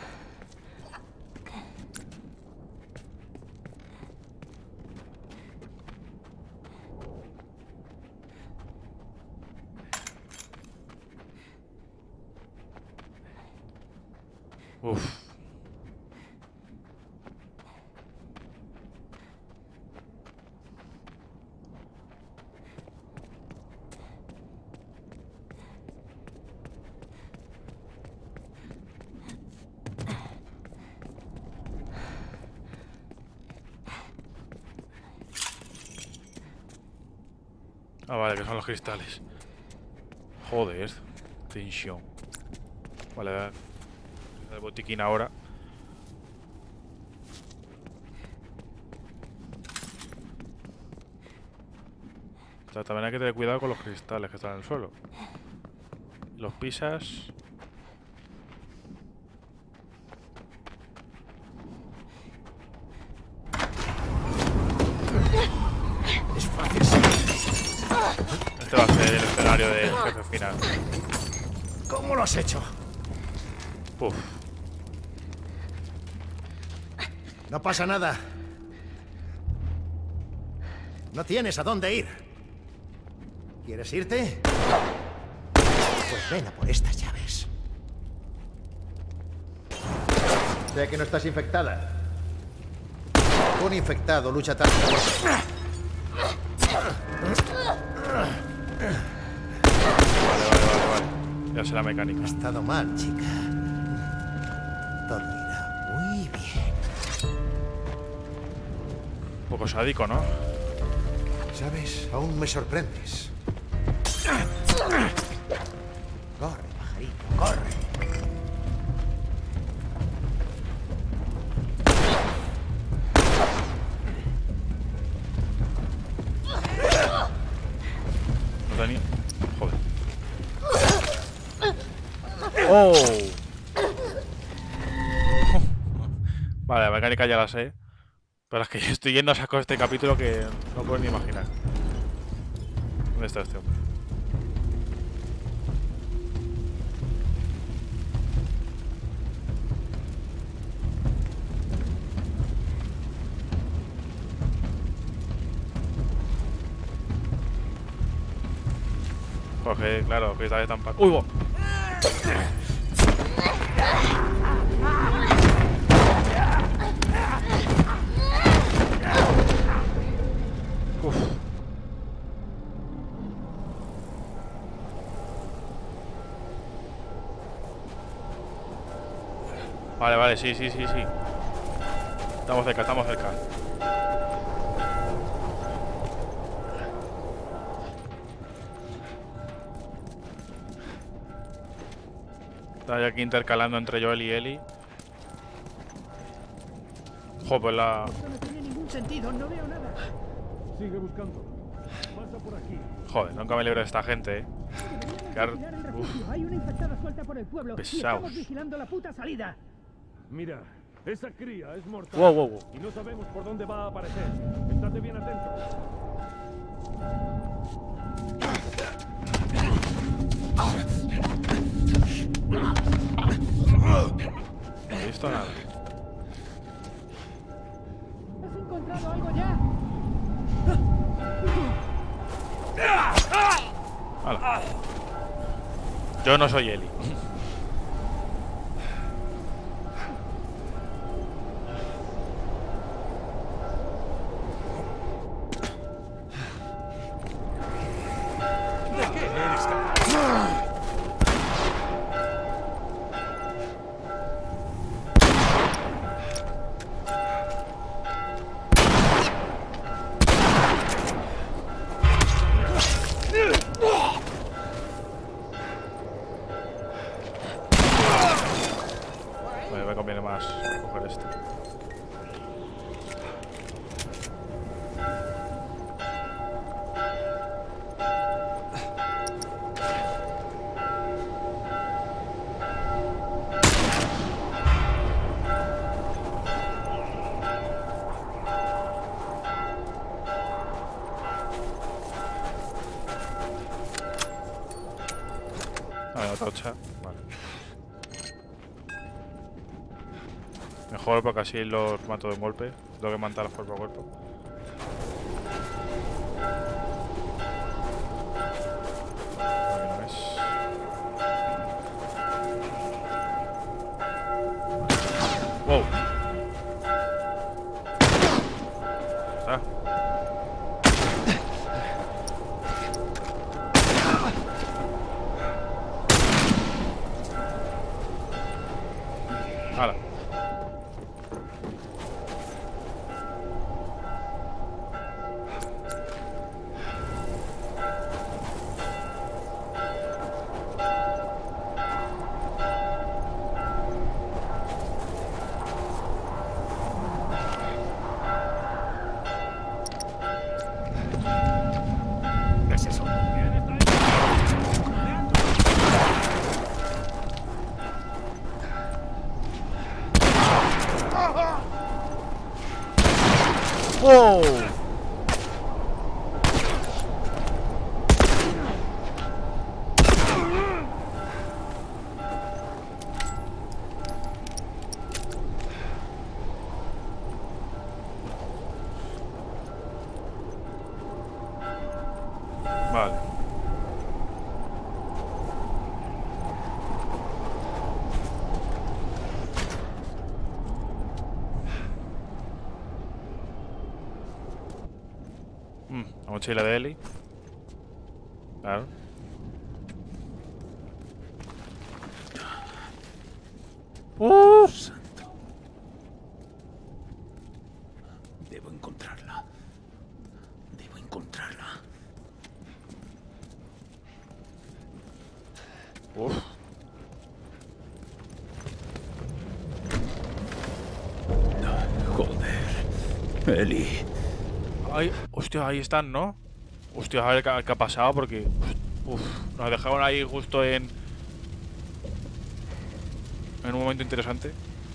S1: Uf. Ah, vale, que son los cristales. Joder, tensión. Vale, a ver. El botiquín ahora. O sea, también hay que tener cuidado con los cristales que están en el suelo. Los pisas.
S3: Es fácil.
S1: Este va a ser el escenario del jefe final.
S3: ¿Cómo lo has hecho?
S1: Uf.
S3: No pasa nada. No tienes a dónde ir. ¿Quieres irte? Pues ven a por estas llaves. Sé que no estás infectada. Un infectado lucha tanto por...
S1: Vale. Ya sé la mecánica.
S3: Ha estado mal, chica. Todo irá muy bien.
S1: Un poco sádico, ¿no?
S3: ¿Sabes? Aún me sorprendes. Corre, pajarito, corre.
S1: No tenía... Joder. ¡Oh! Vale, la mecánica ya la sé. Pero es que yo estoy yendo a saco este capítulo que no puedo ni imaginar. ¿Dónde está este hombre? Porque, claro, que está de tan... ¡Uy, bo! Uf. Vale, sí. Estamos cerca. Está aquí intercalando entre Joel y Ellie. Joder, pues la...
S6: Esto no tiene ningún sentido, no veo nada. Sigue buscando. Pasa por aquí.
S1: Joder, nunca me libro de esta gente,
S6: Deberíamos vigilar el refugio. Hay una infectada suelta por el pueblo.
S1: Pesaos.
S6: Y estamos vigilando la puta salida.
S9: Mira, esa cría es mortal.
S1: Wow.
S9: Y no sabemos por dónde va a aparecer. Estate bien atento.
S1: No he visto nada.
S6: ¿Has encontrado algo ya?
S1: Hala. Yo no soy Ellie.
S8: ¿De qué eres capaz?
S1: tengo tocha. Vale. Mejor porque así los mato de un golpe. Tengo que matarlos cuerpo a cuerpo. Aquí no es. Wow. Ya está. Hala.
S7: ¿Qué es eso?
S1: ¡Wow! Vale. La mochila de Ellie. Claro.
S7: Santo. Debo encontrarla. Debo encontrarla.
S1: Uf.
S7: Joder. Ellie.
S1: Ay, hostia, ahí están, ¿no? Hostia, a ver qué ha pasado porque... Uf, nos dejaron ahí justo en un momento interesante.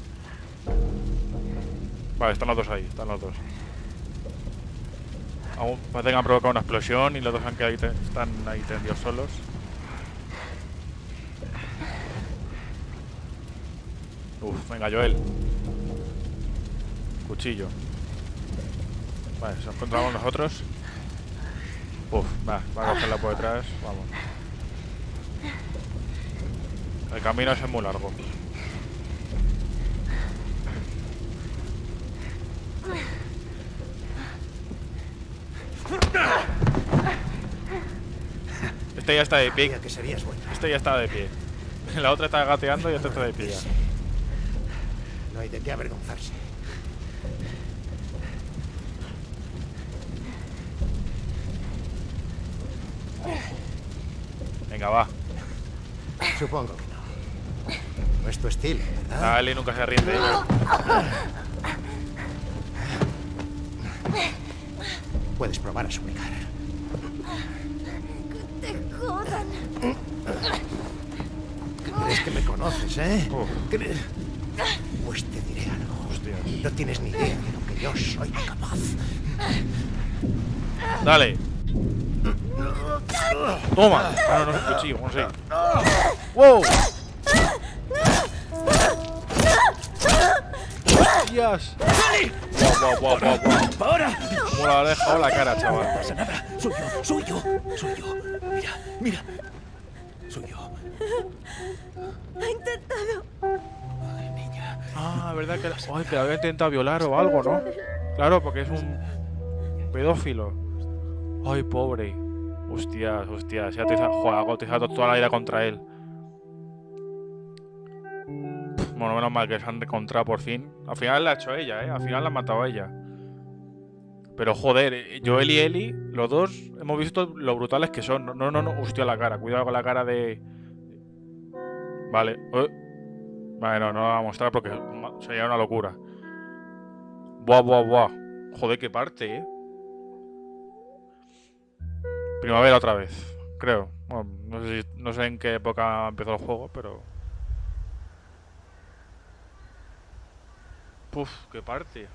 S1: Vale, están los dos ahí, están los dos. Aún parece que han provocado una explosión y los dos han quedado ahí, están ahí tendidos solos. Uf, venga, Joel. Cuchillo. Vale, si nos encontramos nosotros. Uf, va a cogerla por detrás. Vamos. El camino es muy largo. Este ya está de pie.
S3: Que serías bueno.
S1: Este ya está de pie. La otra está gateando y este está de pie ya.
S3: No hay de qué avergonzarse.
S1: Venga, va.
S3: Supongo que no. No es tu estilo, ¿verdad?
S1: Ellie nunca se rinde.
S3: Puedes probar a suplicar.
S2: Que te jodan.
S3: ¿Crees que me conoces, eh?
S1: Uf.
S3: ¿Crees? Pues te diré algo.
S1: Hostias.
S3: No tienes ni idea de lo que yo soy capaz.
S1: Dale. Toma. No, no es un cuchillo, no sé. ¡Wow! ¡Hostias! ¡Guau!
S7: ¡Ahora!
S1: Como le ha dejado la cara, chaval.
S7: No pasa nada. Soy yo. Mira. Soy yo.
S2: Ha intentado.
S7: Ay, niña.
S1: Ah, verdad que... Ay, que la había intentado violar o algo, ¿no? Claro, porque es un pedófilo. Ay, pobre. Hostias. Se ha utilizado toda la ira contra él. Bueno, menos mal que se han encontrado por fin. Al final la ha hecho ella, ¿eh? Al final la ha matado ella. Pero joder, Joel y Ellie, los dos, hemos visto lo brutales que son. No. Hostia, la cara. Cuidado con la cara de... Vale. Vale, no la voy a mostrar porque sería una locura. Buah. Joder, qué parte, ¿eh? Primavera otra vez, creo. Bueno, no sé en qué época empezó el juego, pero... Puf, qué parte.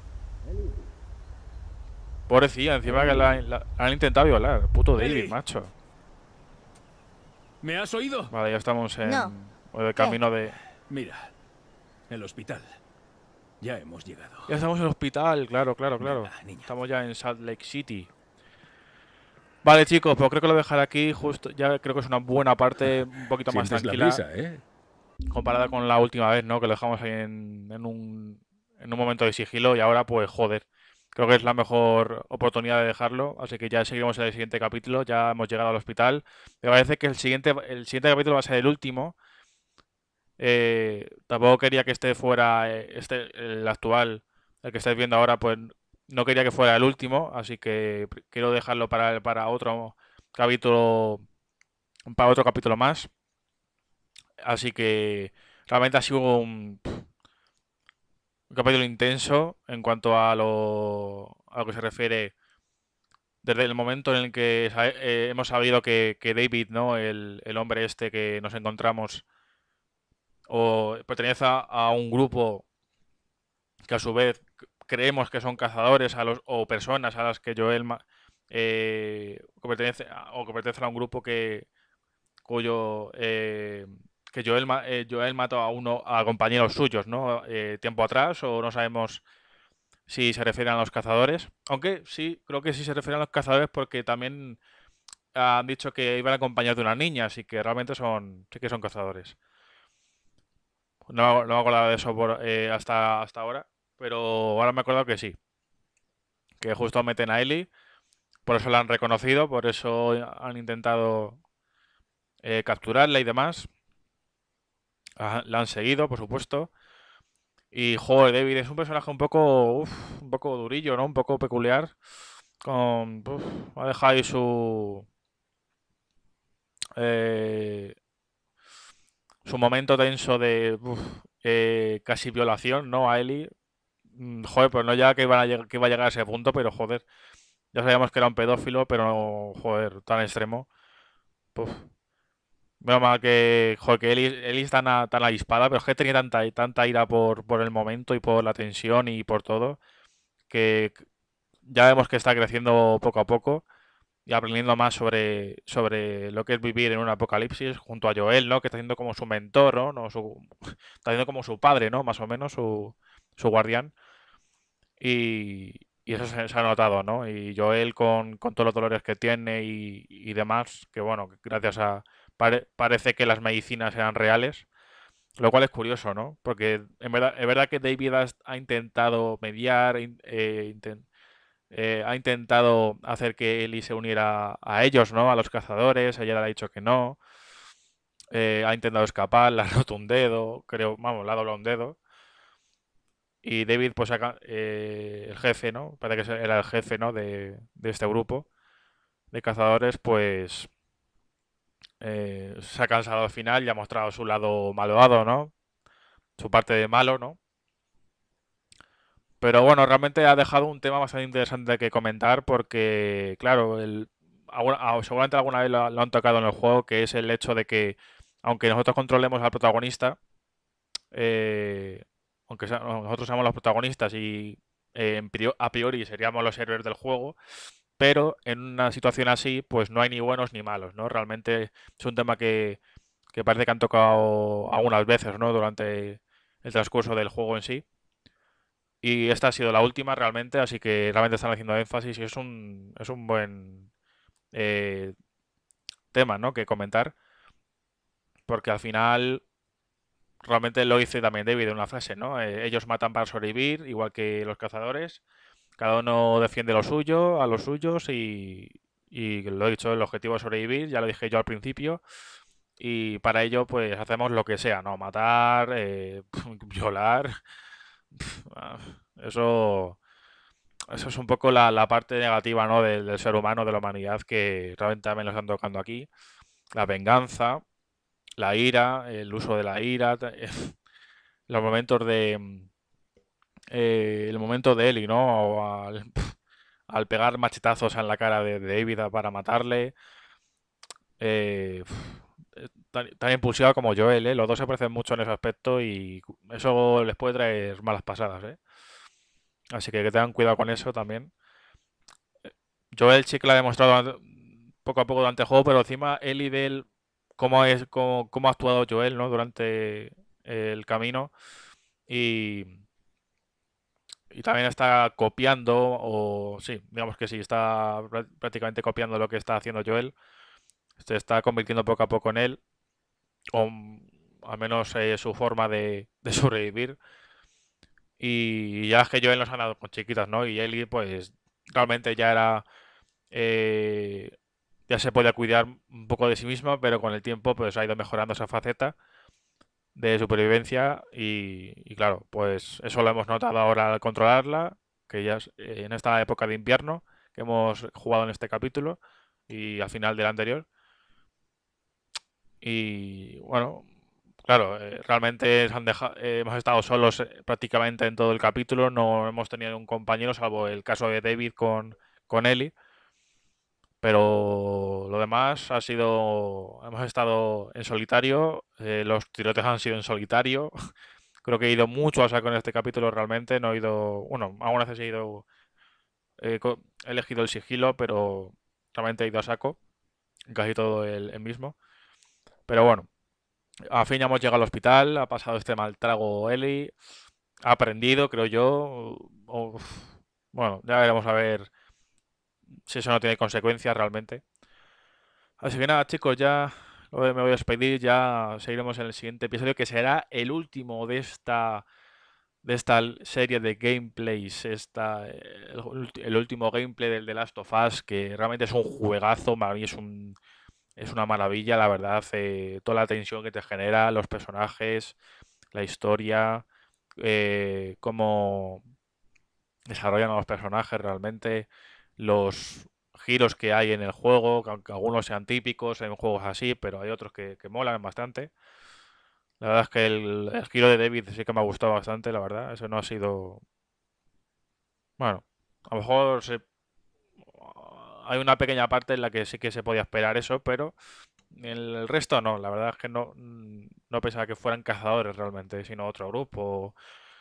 S1: Pobrecilla, encima que la han intentado violar. Puto David, macho.
S7: ¿Me has oído?
S1: Vale, ya estamos en
S2: No.
S1: el camino de...
S7: Mira, el hospital. Ya hemos llegado.
S1: Ya estamos en el hospital, claro.
S7: Venga, niña.
S1: Estamos ya en Salt Lake City. Vale, chicos, pues creo que lo dejaré aquí. Justo, ya creo que es una buena parte, un poquito más
S7: Sientes la
S1: tranquila.
S7: brisa, ¿eh?
S1: Comparada con la última vez, ¿no? Que lo dejamos ahí en un momento de sigilo y ahora, pues, joder. Creo que es la mejor oportunidad de dejarlo. Así que ya seguiremos en el siguiente capítulo. Ya hemos llegado al hospital. Me parece que el siguiente capítulo va a ser el último. Tampoco quería que este fuera el actual, el que estáis viendo ahora, pues no quería que fuera el último, así que quiero dejarlo para otro capítulo, más. Así que realmente ha sido un capítulo intenso en cuanto a lo que se refiere desde el momento en el que hemos sabido que David, ¿no? El hombre este que nos encontramos o pertenece a un grupo que a su vez creemos que son cazadores o personas a las que que pertenecen a un grupo cuyo que Joel mató a compañeros suyos, ¿no? Tiempo atrás, o no sabemos si se refieren a los cazadores, aunque sí, creo que sí se refieren a los cazadores porque también han dicho que iban acompañados de una niña, así que realmente sí que son cazadores. No me acordaba de eso hasta ahora, pero ahora me he acordado que sí. Que justo meten a Ellie, por eso la han reconocido, por eso han intentado capturarla y demás. La han seguido, por supuesto. Y joder, David es un personaje un poco durillo, ¿no? Un poco peculiar. Ha dejado ahí su momento tenso de casi violación, ¿no? A Ellie. Joder, pues no ya que que iba a llegar a ese punto, pero joder. Ya sabíamos que era un pedófilo, pero no, joder, tan extremo. Puf. Menos mal que, joder, que Ellie es tan avispada, pero es que tenía tanta ira por el momento y por la tensión y por todo, que ya vemos que está creciendo poco a poco y aprendiendo más sobre lo que es vivir en un apocalipsis junto a Joel, ¿no? Que está siendo como su mentor, ¿no? Está siendo como su padre, ¿no? Más o menos, su guardián. Y eso se ha notado, ¿no? Y Joel con todos los dolores que tiene y demás, que bueno, que gracias a... parece que las medicinas eran reales, lo cual es curioso, ¿no? Porque es verdad que David ha intentado mediar, ha intentado hacer que Ellie se uniera a ellos, ¿no? A los cazadores, ella le ha dicho que no, ha intentado escapar, le ha roto un dedo, creo, vamos, le ha doblado un dedo. Y David, pues, el jefe, ¿no? Parece que era el jefe, ¿no? De este grupo de cazadores, pues se ha cansado al final y ha mostrado su lado malvado, ¿no? Su parte de malo, ¿no? Pero bueno, realmente ha dejado un tema bastante interesante que comentar porque, claro, seguramente alguna vez lo han tocado en el juego, que es el hecho de que, aunque nosotros controlemos al protagonista, nosotros seamos los protagonistas y a priori seríamos los héroes del juego, pero en una situación así, pues no hay ni buenos ni malos, ¿no? Realmente es un tema que parece que han tocado algunas veces, ¿no? Durante el transcurso del juego en sí. Y esta ha sido la última realmente, así que realmente están haciendo énfasis y es un buen eh, tema, ¿no? Que comentar, porque al final realmente lo dice también David en una frase, ¿no? Ellos matan para sobrevivir, igual que los cazadores. Cada uno defiende lo suyo, a los suyos y lo he dicho, el objetivo es sobrevivir, ya lo dije yo al principio. Y para ello, pues hacemos lo que sea, ¿no? Matar, violar. Ah, Eso, eso es un poco la parte negativa, ¿no? Del ser humano, de la humanidad, que realmente también lo están tocando aquí. La venganza, la ira, el uso de la ira, los momentos el momento de Ellie, ¿no? O al pegar machetazos en la cara de David para matarle. Eh, tan impulsiva como Joel, ¿eh? Los dos se parecen mucho en ese aspecto y eso les puede traer malas pasadas, ¿eh? Así que tengan cuidado con eso también. Joel sí que lo ha demostrado poco a poco durante el juego, pero encima Ellie de él cómo ha actuado Joel, ¿no? Durante el camino. Y, y también está copiando, o sí, digamos que sí, está prácticamente copiando lo que está haciendo Joel. Se está convirtiendo poco a poco en él, o al menos su forma de sobrevivir. Y ya es que Joel nos ha dado con chiquitas, ¿no? Y Ellie, pues realmente ya era. eh, ya se podía cuidar un poco de sí misma, pero con el tiempo pues ha ido mejorando esa faceta de supervivencia y claro, pues eso lo hemos notado ahora al controlarla, que ya es, en esta época de invierno que hemos jugado en este capítulo y al final del anterior. Y bueno, claro, realmente hemos estado solos prácticamente en todo el capítulo, no hemos tenido un compañero salvo el caso de David con Ellie. Pero lo demás ha sido, hemos estado en solitario, los tiroteos han sido en solitario. Creo que he ido mucho a saco en este capítulo realmente, no he ido, bueno, algunas veces he ido, he elegido el sigilo, pero realmente he ido a saco, en casi todo el mismo. Pero bueno, al fin ya hemos llegado al hospital, ha pasado este mal trago Eli, ha aprendido, creo yo. Bueno, ya veremos a ver si eso no tiene consecuencias realmente. Así que nada, chicos, ya me voy a despedir, ya seguiremos en el siguiente episodio, que será el último de esta serie de gameplays, el último gameplay del The Last of Us, que realmente es un juegazo, para mí es una maravilla, la verdad, toda la tensión que te genera, los personajes, la historia, cómo desarrollan a los personajes realmente, los giros que hay en el juego, que aunque algunos sean típicos en juegos así, pero hay otros que molan bastante. La verdad es que el giro de David sí que me ha gustado bastante, la verdad. Eso no ha sido. Bueno, a lo mejor hay una pequeña parte en la que sí que se podía esperar eso, pero el resto no. La verdad es que no pensaba que fueran cazadores realmente, sino otro grupo.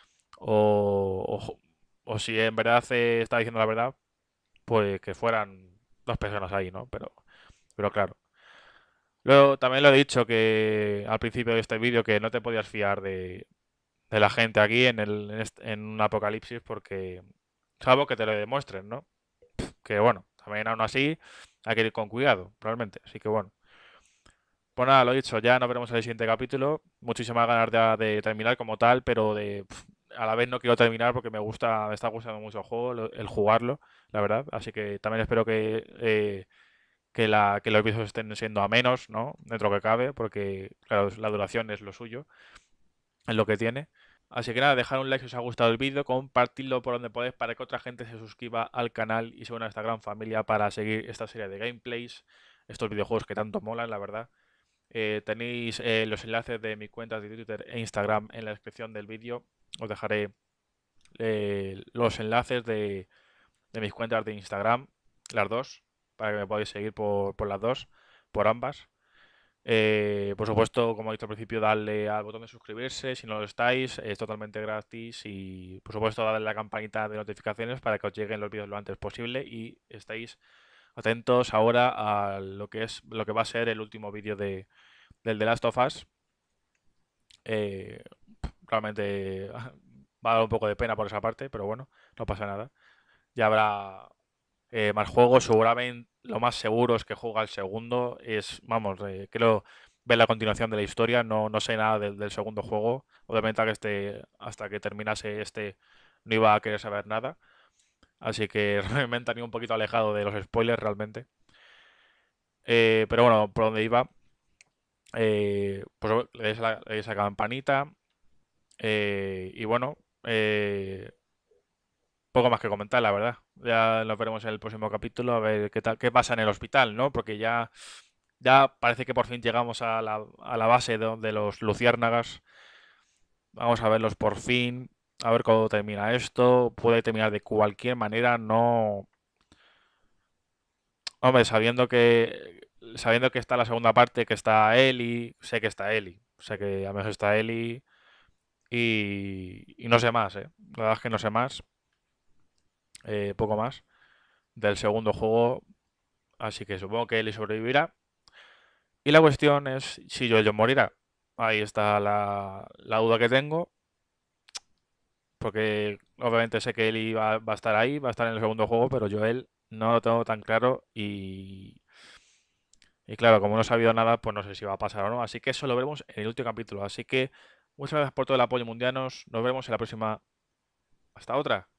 S1: O, o si en verdad está diciendo la verdad, pues que fueran dos personas ahí, ¿no? Pero claro. Luego también lo he dicho que al principio de este vídeo que no te podías fiar de la gente aquí en un apocalipsis porque salvo que te lo demuestren, ¿no? Que bueno, también aún así hay que ir con cuidado, realmente. Así que bueno. Pues nada, lo dicho, ya nos veremos en el siguiente capítulo. Muchísimas ganas de terminar como tal, pero a la vez no quiero terminar porque me está gustando mucho el juego, el jugarlo, la verdad. Así que también espero que los episodios estén siendo a menos, ¿no? Dentro que cabe, porque claro, la duración es lo suyo, es lo que tiene. Así que nada, dejar un like si os ha gustado el vídeo, compartidlo por donde podéis para que otra gente se suscriba al canal y se una a esta gran familia para seguir esta serie de gameplays, estos videojuegos que tanto molan, la verdad. Tenéis los enlaces de mis cuentas de Twitter e Instagram en la descripción del vídeo. Os dejaré los enlaces de mis cuentas de Instagram, las dos, para que me podáis seguir por las dos, por ambas. Por supuesto, como he dicho al principio, darle al botón de suscribirse si no lo estáis, es totalmente gratis y por supuesto darle a la campanita de notificaciones para que os lleguen los vídeos lo antes posible y estéis atentos ahora a lo que va a ser el último vídeo del The Last of Us. Eh, Realmente va a dar un poco de pena por esa parte, pero bueno, no pasa nada. Ya habrá más juegos, seguramente lo más seguro es que juega el segundo. Vamos, creo ver la continuación de la historia. No sé nada del segundo juego. Obviamente hasta que terminase no iba a querer saber nada. Así que me he mantenido un poquito alejado de los spoilers realmente. Pero bueno, por donde iba, pues le deis a la campanita. Y bueno, poco más que comentar, la verdad. Ya nos veremos en el próximo capítulo a ver qué pasa en el hospital, ¿no? Porque ya parece que por fin llegamos a la base de los luciérnagas. Vamos a verlos por fin, a ver cómo termina esto. Puede terminar de cualquier manera, no. Hombre, sabiendo que está la segunda parte, que está Ellie, sé que está Ellie, sé que al menos está Ellie y no sé más, ¿eh? La verdad es que no sé más, poco más del segundo juego, así que supongo que Ellie sobrevivirá Y la cuestión es si Joel morirá. Ahí está la duda que tengo. Porque obviamente sé que Ellie va a estar ahí, va a estar en el segundo juego, pero Joel no lo tengo tan claro y claro, como no he sabido nada, pues no sé si va a pasar o no. Así que eso lo veremos en el último capítulo. Así que muchas gracias por todo el apoyo, mundianos. Nos vemos en la próxima. Hasta otra.